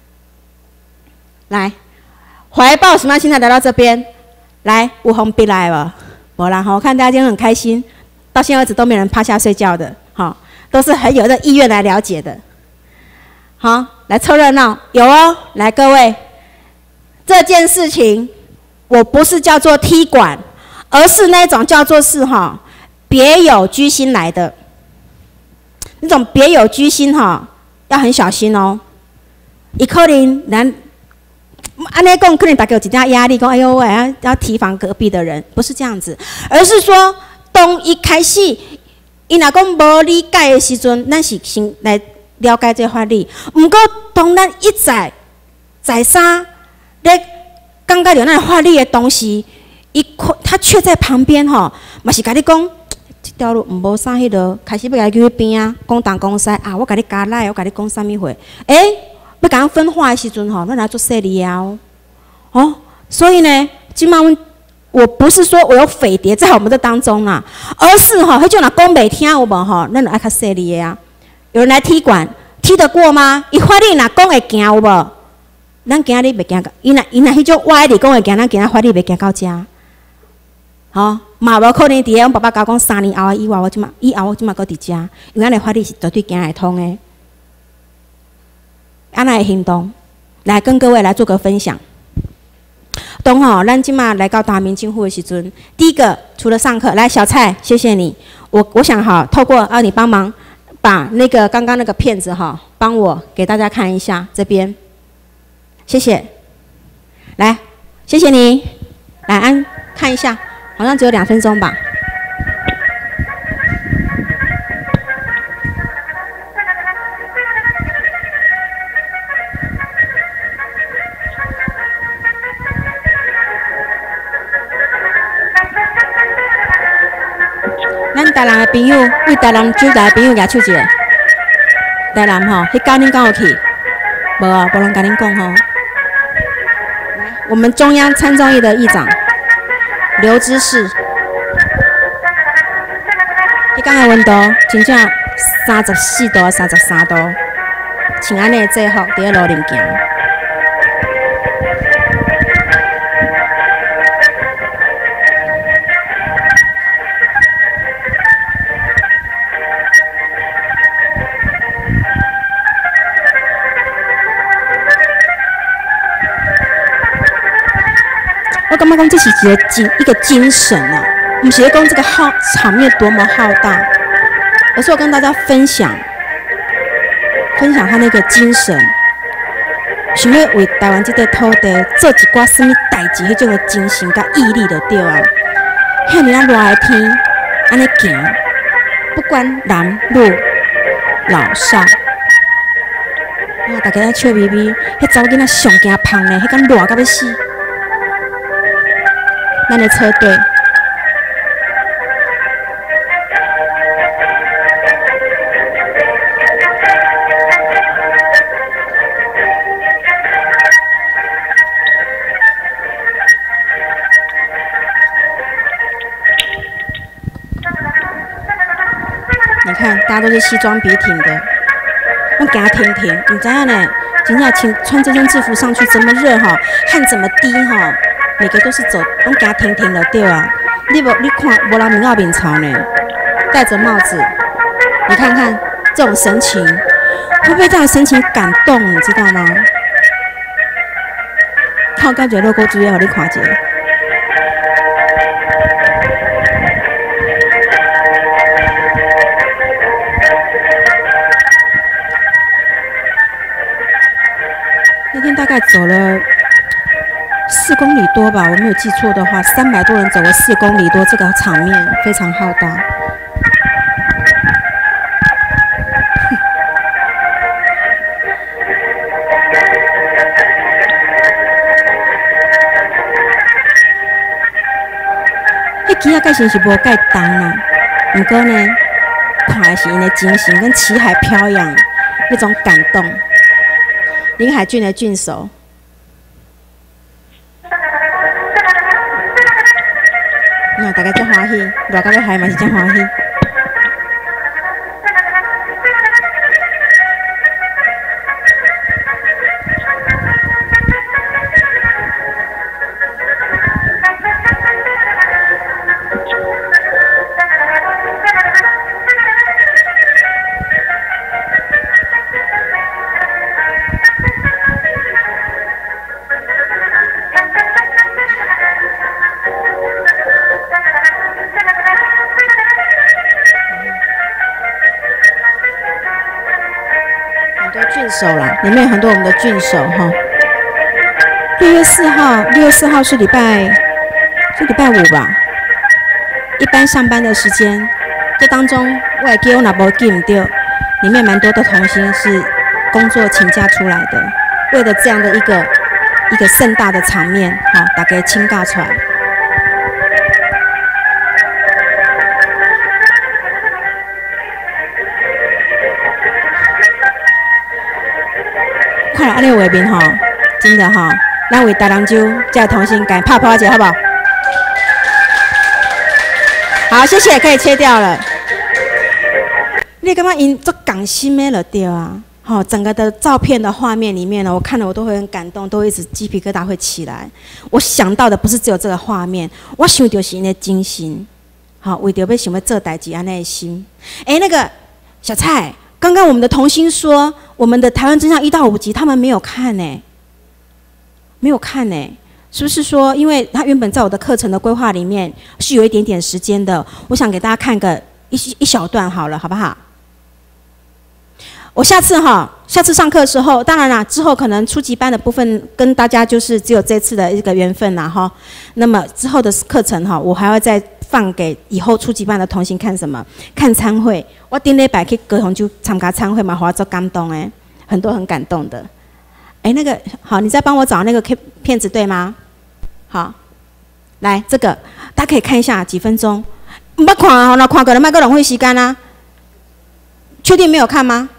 来，怀抱什么样心态来到这边？来，有红笔来了，没啦我看大家今天很开心，到现在为止都没人趴下睡觉的，都是很有的意愿来了解的。好，来凑热闹，有哦。来，各位，这件事情我不是叫做踢馆，而是那种叫做是别有居心来的。那种别有居心要很小心哦。伊可能咱安尼讲，可能大家有一点压力，讲哎呦我要提防隔壁的人，不是这样子，而是说，当一开始，伊若讲无理解的时阵，咱是先来了解这法律。毋过，当咱一再三咧感觉到咱法律的同时，他却在旁边嘛是甲你讲，这条路无啥迄落，开始要甲你叫去边啊，讲东讲西啊，我甲你加赖，我甲你讲啥物货，要甲咱分化的时阵咱来做细理啊所以呢，今晚我不是说我有匪谍在我们的当中啦，而是迄种若讲袂听有无咱就爱较细理的啊。有人来踢馆，踢得过吗？伊法律若讲会行有无？咱今日袂行到，伊若迄种歪理讲会行，咱今仔法律袂行到遮。嘛无可能伫阮爸爸甲我讲3年后以后我即马搁伫遮，因为咱的法律是绝对行会通的。安那的行动，来跟各位来做个分享。当咱即马来到台湾民政府的时阵，第一个除了上课，来小蔡，谢谢你。我想透过你帮忙把那个刚刚那个片子帮我给大家看一下这边，谢谢。来，谢谢你。来看一下，好像只有2分钟吧。咱台南的朋友，为台南酒台的朋友举手一下。台南迄家恁敢有去？无啊，无人甲恁讲来，我们中央参众议的议长刘知士，迄天的温度真正34度、33度，穿安尼的制服伫咧路顶行。我感觉讲这是一个精神啊，不是讲这个场面多么浩大，而是我跟大家分享他那个精神，想要为台湾这块土地做一寡什么代志，迄种的精神甲毅力就对啊。 遐尔啊热的天，安尼行，不管男女老少，大家咧笑眯眯，迄查某囡仔上惊芳呢，迄敢热到要死。咱的车队。你看，大家都是西装笔挺的，我给他停停，你知道呢？今天穿这件制服上去这么热哈，汗这么滴哈，每个都是走，我给他停停了对啊。你看，无人面面朝呢，戴着帽子，你看看这种神情，会不会这样神情感动？你知道吗？靠，感觉露骨主要你看一下。那天大概走了4公里多吧，我没有记错的话，300多人走了4公里多，这个场面非常浩大。迄机啊，盖是无盖重啦，不过呢，看的是因的精神跟旗海飘扬那种感动。林海郡的郡守，那大家真欢喜，热到要嗨嘛是真欢喜。郡守啦，里面有很多我们的郡守哈。6月4号是礼拜5吧，一般上班的时间。这当中我也记我若无记唔对，里面蛮多的同心是工作请假出来的，为了这样的一个盛大的场面，哈，大家请假出来。快来，安尼画面吼，真的吼，咱为大人州再同心改拍一下，好不好？好，谢谢，可以切掉了。你感觉因做港心的了对啊？好，整个的照片的画面里面呢，我看了我都会很感动，都会一直鸡皮疙瘩会起来。我想到的不是只有这个画面，我想到是因的精神，好，为着要想要做代志安尼的心。那个小蔡。刚刚我们的童星说，我们的台湾真相1到5集他们没有看呢，没有看呢，是不是说，因为他原本在我的课程的规划里面是有一点点时间的，我想给大家看个一小段好了，好不好？我下次上课的时候，当然啦，之后可能初级班的部分跟大家就是只有这次的一个缘分啦哈。那么之后的课程哈，我还会再放给以后初级班的同学看什么？看餐会。我顶礼拜去高雄就参加餐会嘛，我做感动诶，很多很感动的。那个好，你再帮我找那个片子对吗？好，来这个大家可以看一下几分钟。不看啊，那看可能卖个浪费时间啊。确定没有看吗？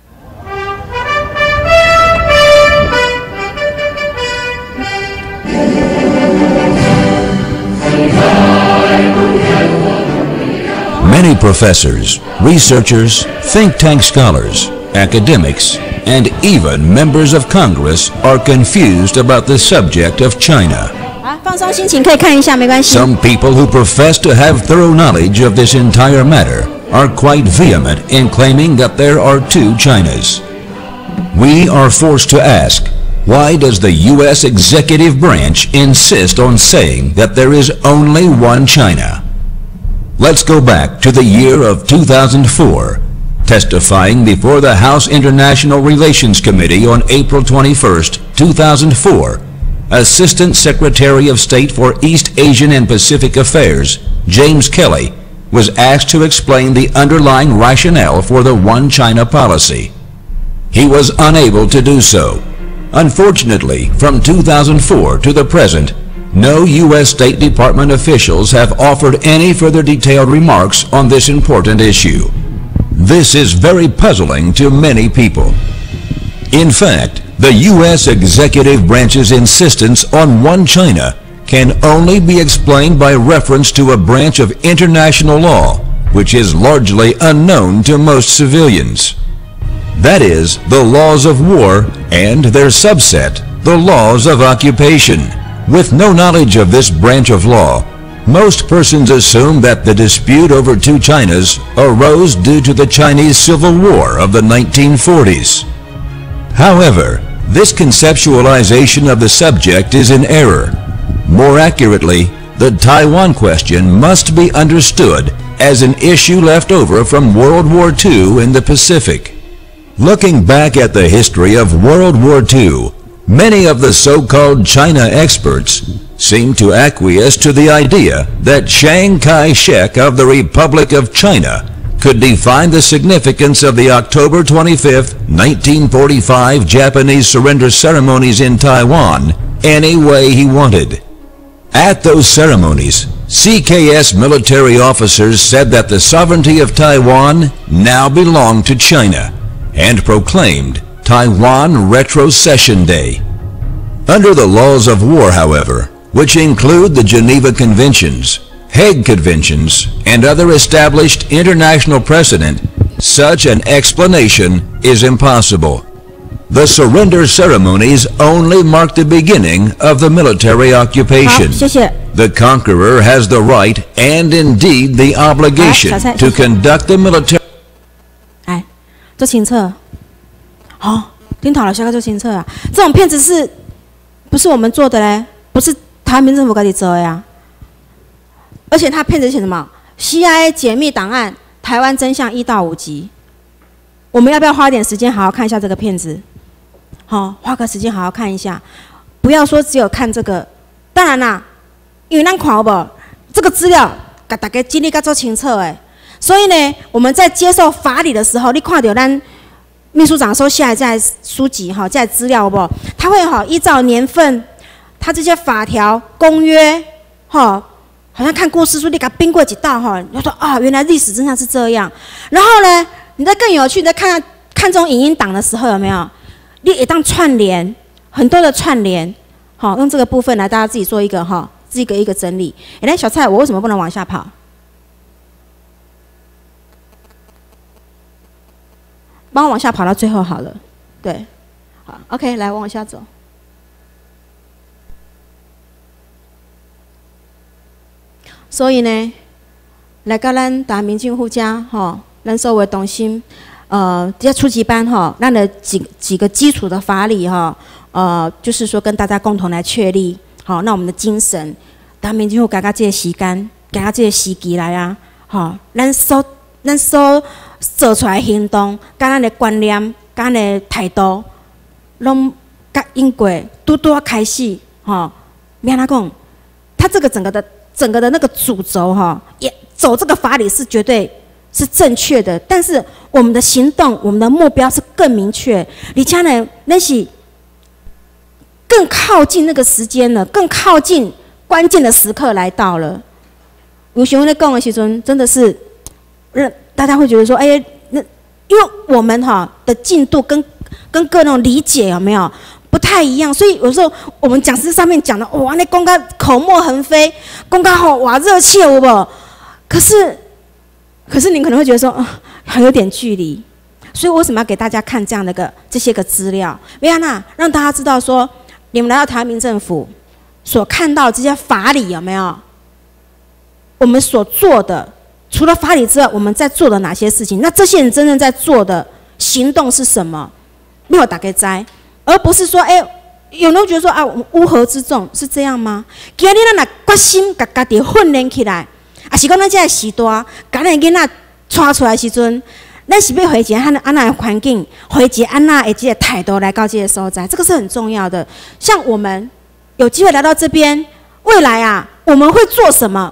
Many professors, researchers, think tank scholars, academics, and even members of Congress are confused about the subject of China. 放松心情，可以看一下，没关系。 Some people who profess to have thorough knowledge of this entire matter are quite vehement in claiming that there are 2 Chinas. We are forced to ask, why does the U.S. executive branch insist on saying that there is only 1 China? Let's go back to the year of 2004. Testifying before the House International Relations Committee on April 21st, 2004, Assistant Secretary of State for East Asian and Pacific Affairs, James Kelly, was asked to explain the underlying rationale for the One China policy. He was unable to do so. Unfortunately, from 2004 to the present, no U.S. State Department officials have offered any further detailed remarks on this important issue. This is very puzzling to many people. In fact, the U.S. executive branch's insistence on One China can only be explained by reference to a branch of international law, which is largely unknown to most civilians. That is, the laws of war and their subset, the laws of occupation. With no knowledge of this branch of law, most persons assume that the dispute over two Chinas arose due to the Chinese Civil War of the 1940s. However, this conceptualization of the subject is in error. More accurately, the Taiwan question must be understood as an issue left over from World War II in the Pacific. Looking back at the history of World War II, many of the so-called China experts seem to acquiesce to the idea that Chiang Kai-shek of the Republic of China could define the significance of the October 25, 1945 Japanese surrender ceremonies in Taiwan any way he wanted. At those ceremonies, CKS military officers said that the sovereignty of Taiwan now belonged to China and proclaimed Taiwan Retrocession Day. Under the laws of war, however, which include the Geneva Conventions, Hague Conventions, and other established international precedent, such an explanation is impossible. The surrender ceremonies only mark the beginning of the military occupation. The conqueror has the right and indeed the obligation to conduct the military. 做清澈，好，听讨了下个做清澈啊！这种片子是不是我们做的嘞？不是台湾民政府自己做的呀。而且他片子写什么 ？CIA 解密档案，台湾真相1到5集。我们要不要花点时间好好看一下这个片子？好，花个时间好好看一下，不要说只有看这个。当然啦，因为咱看不这个资料，给大家尽力个做清楚诶。所以呢，我们在接受法理的时候，你看到咱秘书长收下来这书籍哈，这资料不？他会依照年份，他这些法条、公约，好像看故事书，你给他编过几道哈，你说啊，原来历史真相是这样。然后呢，你再更有趣，你在看这种影音档的时候，有没有？你也当串联很多的串联，好，用这个部分来大家自己做一个一个整理。来，小蔡，我为什么不能往下跑？帮我往下跑到最后好了，对，好 ，OK， 来，我往下走。所以呢，来到咱台民政府家，咱所有的同心，这初级班咱的几个基础的法理就是说跟大家共同来确立，好，那我们的精神，台民政府给他这个时间，给他这个时机来啊，咱所做出来的行动，甲咱的观念，甲咱的态度，拢甲英国拄开始，要哪讲？他这个整个的那个主轴，也走这个法理是绝对是正确的，但是我们的行动，我们的目标是更明确，而且呢，那是更靠近那个时间了，更靠近关键的时刻来到了。有时候在讲的时阵，真的是让大家会觉得说，哎，那因为我们的进度跟各种理解有没有不太一样，所以有时候我们讲师上面讲的，哇，那公告口沫横飞，公告哇热切有无？可是你可能会觉得说，还有点距离，所以我为什么要给大家看这样的这些个资料？为什么让大家知道说，你们来到台湾民政府所看到的这些法理有没有？我们所做的。除了法理之外，我们在做的哪些事情？那这些人真正在做的行动是什么？没有打给灾，而不是说，有人觉得说啊，我们乌合之众是这样吗？今日咱若决心把家己训练起来，啊是讲咱这个时代，把咱囡仔带出来的时阵，咱是要回一个安那的环境，回一个安那的这个态度来到这个所在，这个是很重要的。像我们有机会来到这边，未来啊，我们会做什么？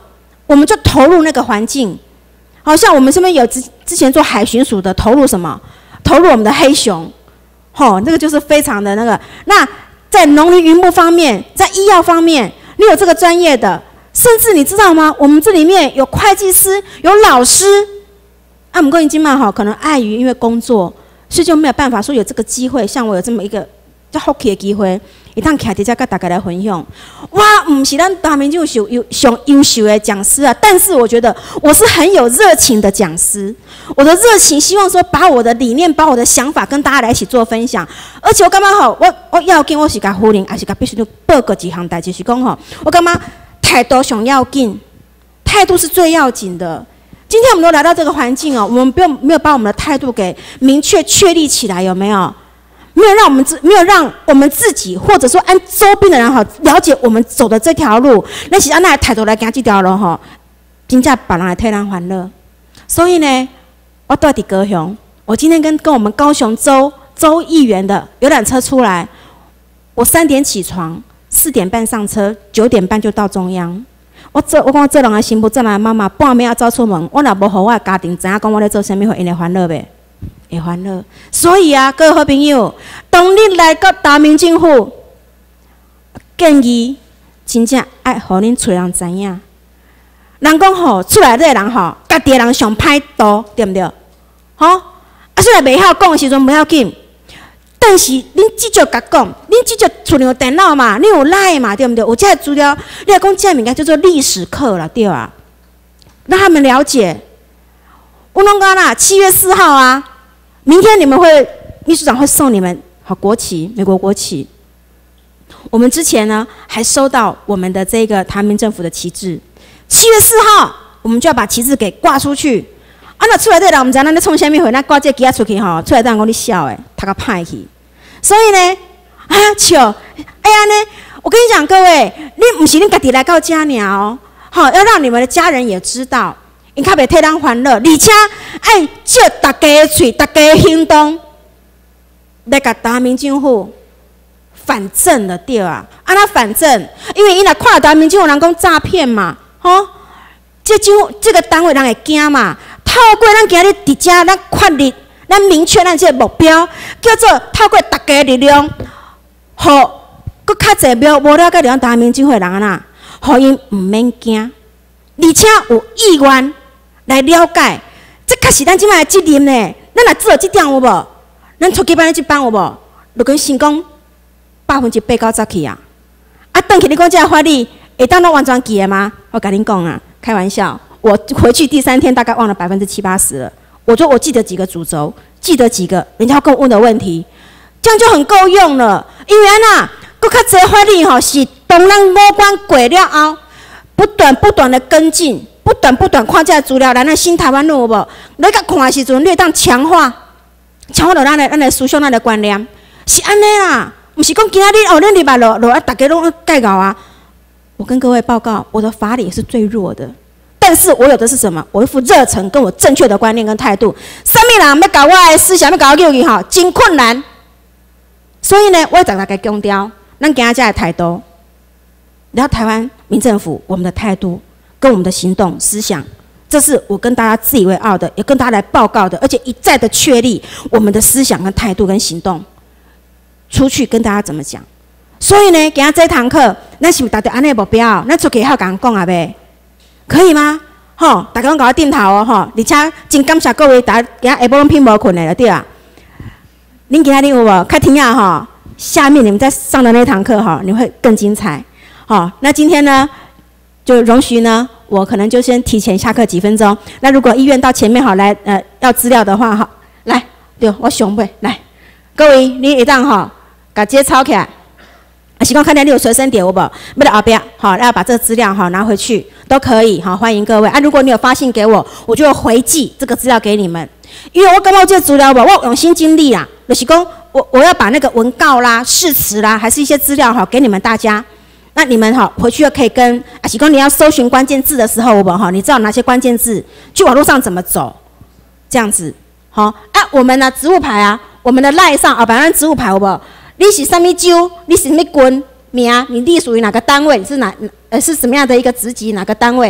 我们就投入那个环境。好像我们身边有之前做海巡署的，投入什么？投入我们的黑熊，那个就是非常的那个。那在农林渔牧方面，在医药方面，你有这个专业的，甚至你知道吗？我们这里面有会计师，有老师。不过今嘛可能碍于因为工作，所以就没有办法说有这个机会，像我有这么一个叫福气的机会，一趟徛伫遮跟大家来分享。我不是咱大明就上优秀的讲师啊，但是我觉得我是很有热情的讲师。我的热情希望说把我的理念、把我的想法跟大家来一起做分享。而且我感觉我要紧，我是甲夫人，还是甲必须报告几项代志，是讲我感觉态度上要紧，态度是最要紧的。今天我们都来到这个环境我们没有把我们的态度给明确确立起来，有没有？没有让我们自己，或者说按周边的人了解我们走的这条路，那是按那态度来行这条路真正别人来替咱欢乐。所以呢，我住在高雄，我今天跟我们高雄州议员的游览车出来，我3点起床，4点半上车，9点半就到中央。我讲这人的新妇，这人的妈妈，半暝要走出门，我若无互我的家庭知影讲我咧做啥物，会因会欢乐呗？会欢乐。所以各位好朋友，当你来到大明政府，建议真正爱互恁厝人知影。人讲出来这个人家己的人上歹度，对不对？虽然袂晓讲的时阵不要紧，但是恁至少甲讲，恁至少厝里有电脑嘛，你有 LINE 嘛，对不对？有这资料，你来讲这物件叫做历史课了，对啊？让他们了解。我拢讲啦，7月4号明天你们秘书长会送你们国旗，美国国旗。我们之前呢还收到我们的这个台民政府的旗帜，7月4号我们就要把旗帜给挂出去。那出来的人，我们知道咱咧创啥物货，咱挂这旗出去出来的人讲你笑读个歹去。所以呢，笑，呢，我跟你讲，各位，你不是恁家己来到家尔要让你们的家人也知道，因较袂替咱欢乐，而且爱借大家的嘴、大家的行动，来甲大明政府反正了对啊？那反正，因为伊若看大明政府人讲诈骗嘛，这个单位人会惊嘛。透过咱今日伫遮，咱确立、咱明确咱这个目标，叫做透过大家的力量，好，搁较济无了解咱大明政府的人互因唔免惊，而且有意愿来了解，这确实咱即摆的责任呢。咱若做这点有无？咱初级班的这班有无？就跟成功100%到10去转去你讲这个法律会当拢完全记的吗？我甲恁讲开玩笑。我回去第3天大概忘了70%、80%了。我说我记得几个主轴，记得几个人家跟我问的问题，这样就很够用了。因为搁较侪法律是当咱5关过了后，不断的跟进，不断看这资料，咱的新台湾路有无？你甲看的时阵，你会当强化到咱的思想、咱的观念，是安尼啦。不是讲今仔日恁礼拜六大家拢盖搞我跟各位报告，我的法理也是最弱的。但是我有的是什么？我一副热忱，跟我正确的观念跟态度。什么人要搞我的思想，要搞我教育真困难。所以呢，我找大家强调，咱今仔的态度，然后台湾民政府我们的态度跟我们的行动思想，这是我跟大家自以为傲的，也跟大家来报告的，而且一再的确立我们的思想跟态度跟行动，出去跟大家怎么讲。所以呢，今仔这堂课，咱是不是达到安尼目标？咱出去好讲呗。可以吗？大家拢甲我点头而且真感谢各位，大家今下晡拢拼无困的了，对啊。恁今仔日有无？较听下面你们在上的那堂课你会更精彩。那今天呢，就容许呢，我可能就先提前下课几分钟。那如果医院到前面来要资料的话来，对，我上尾来，各位你会当把这抄起来。希望看见你有随身碟有无？要到后边要把这个资料拿回去都可以欢迎各位如果你有发信给我，我就会回寄这个资料给你们。因为我感觉这个资料我用心经历就是讲我要把那个文告啦、誓词啦，还是一些资料给你们大家。那你们回去又可以跟是讲你要搜寻关键字的时候有无你知道哪些关键字，去网络上怎么走，这样子我们职务牌我们的 LINE 上把咱职务牌有无？你是什么州？你是什么军名？你隶属于哪个单位？是是什么样的一个职级？哪个单位？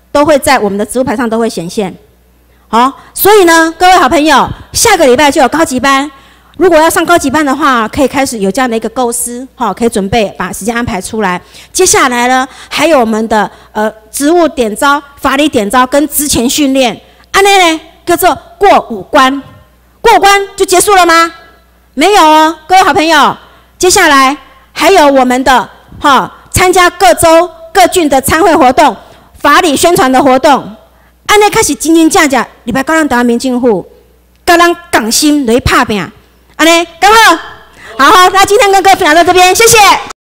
都会在我们的职务牌上都会显现。好，所以呢，各位好朋友，下个礼拜就有高级班。如果要上高级班的话，可以开始有这样的一个构思，可以准备把时间安排出来。接下来呢，还有我们的职务点招、法理点招跟之前训练，安内呢叫做过5关，过5关就结束了吗？没有哦，各位好朋友，接下来还有我们的参加各州各郡的参会活动、法理宣传的活动，安内开始真真正正，礼拜9咱台湾民政府，跟咱港心来拍拼。安尼，刚好，好，那今天跟各位分享到这边，谢谢。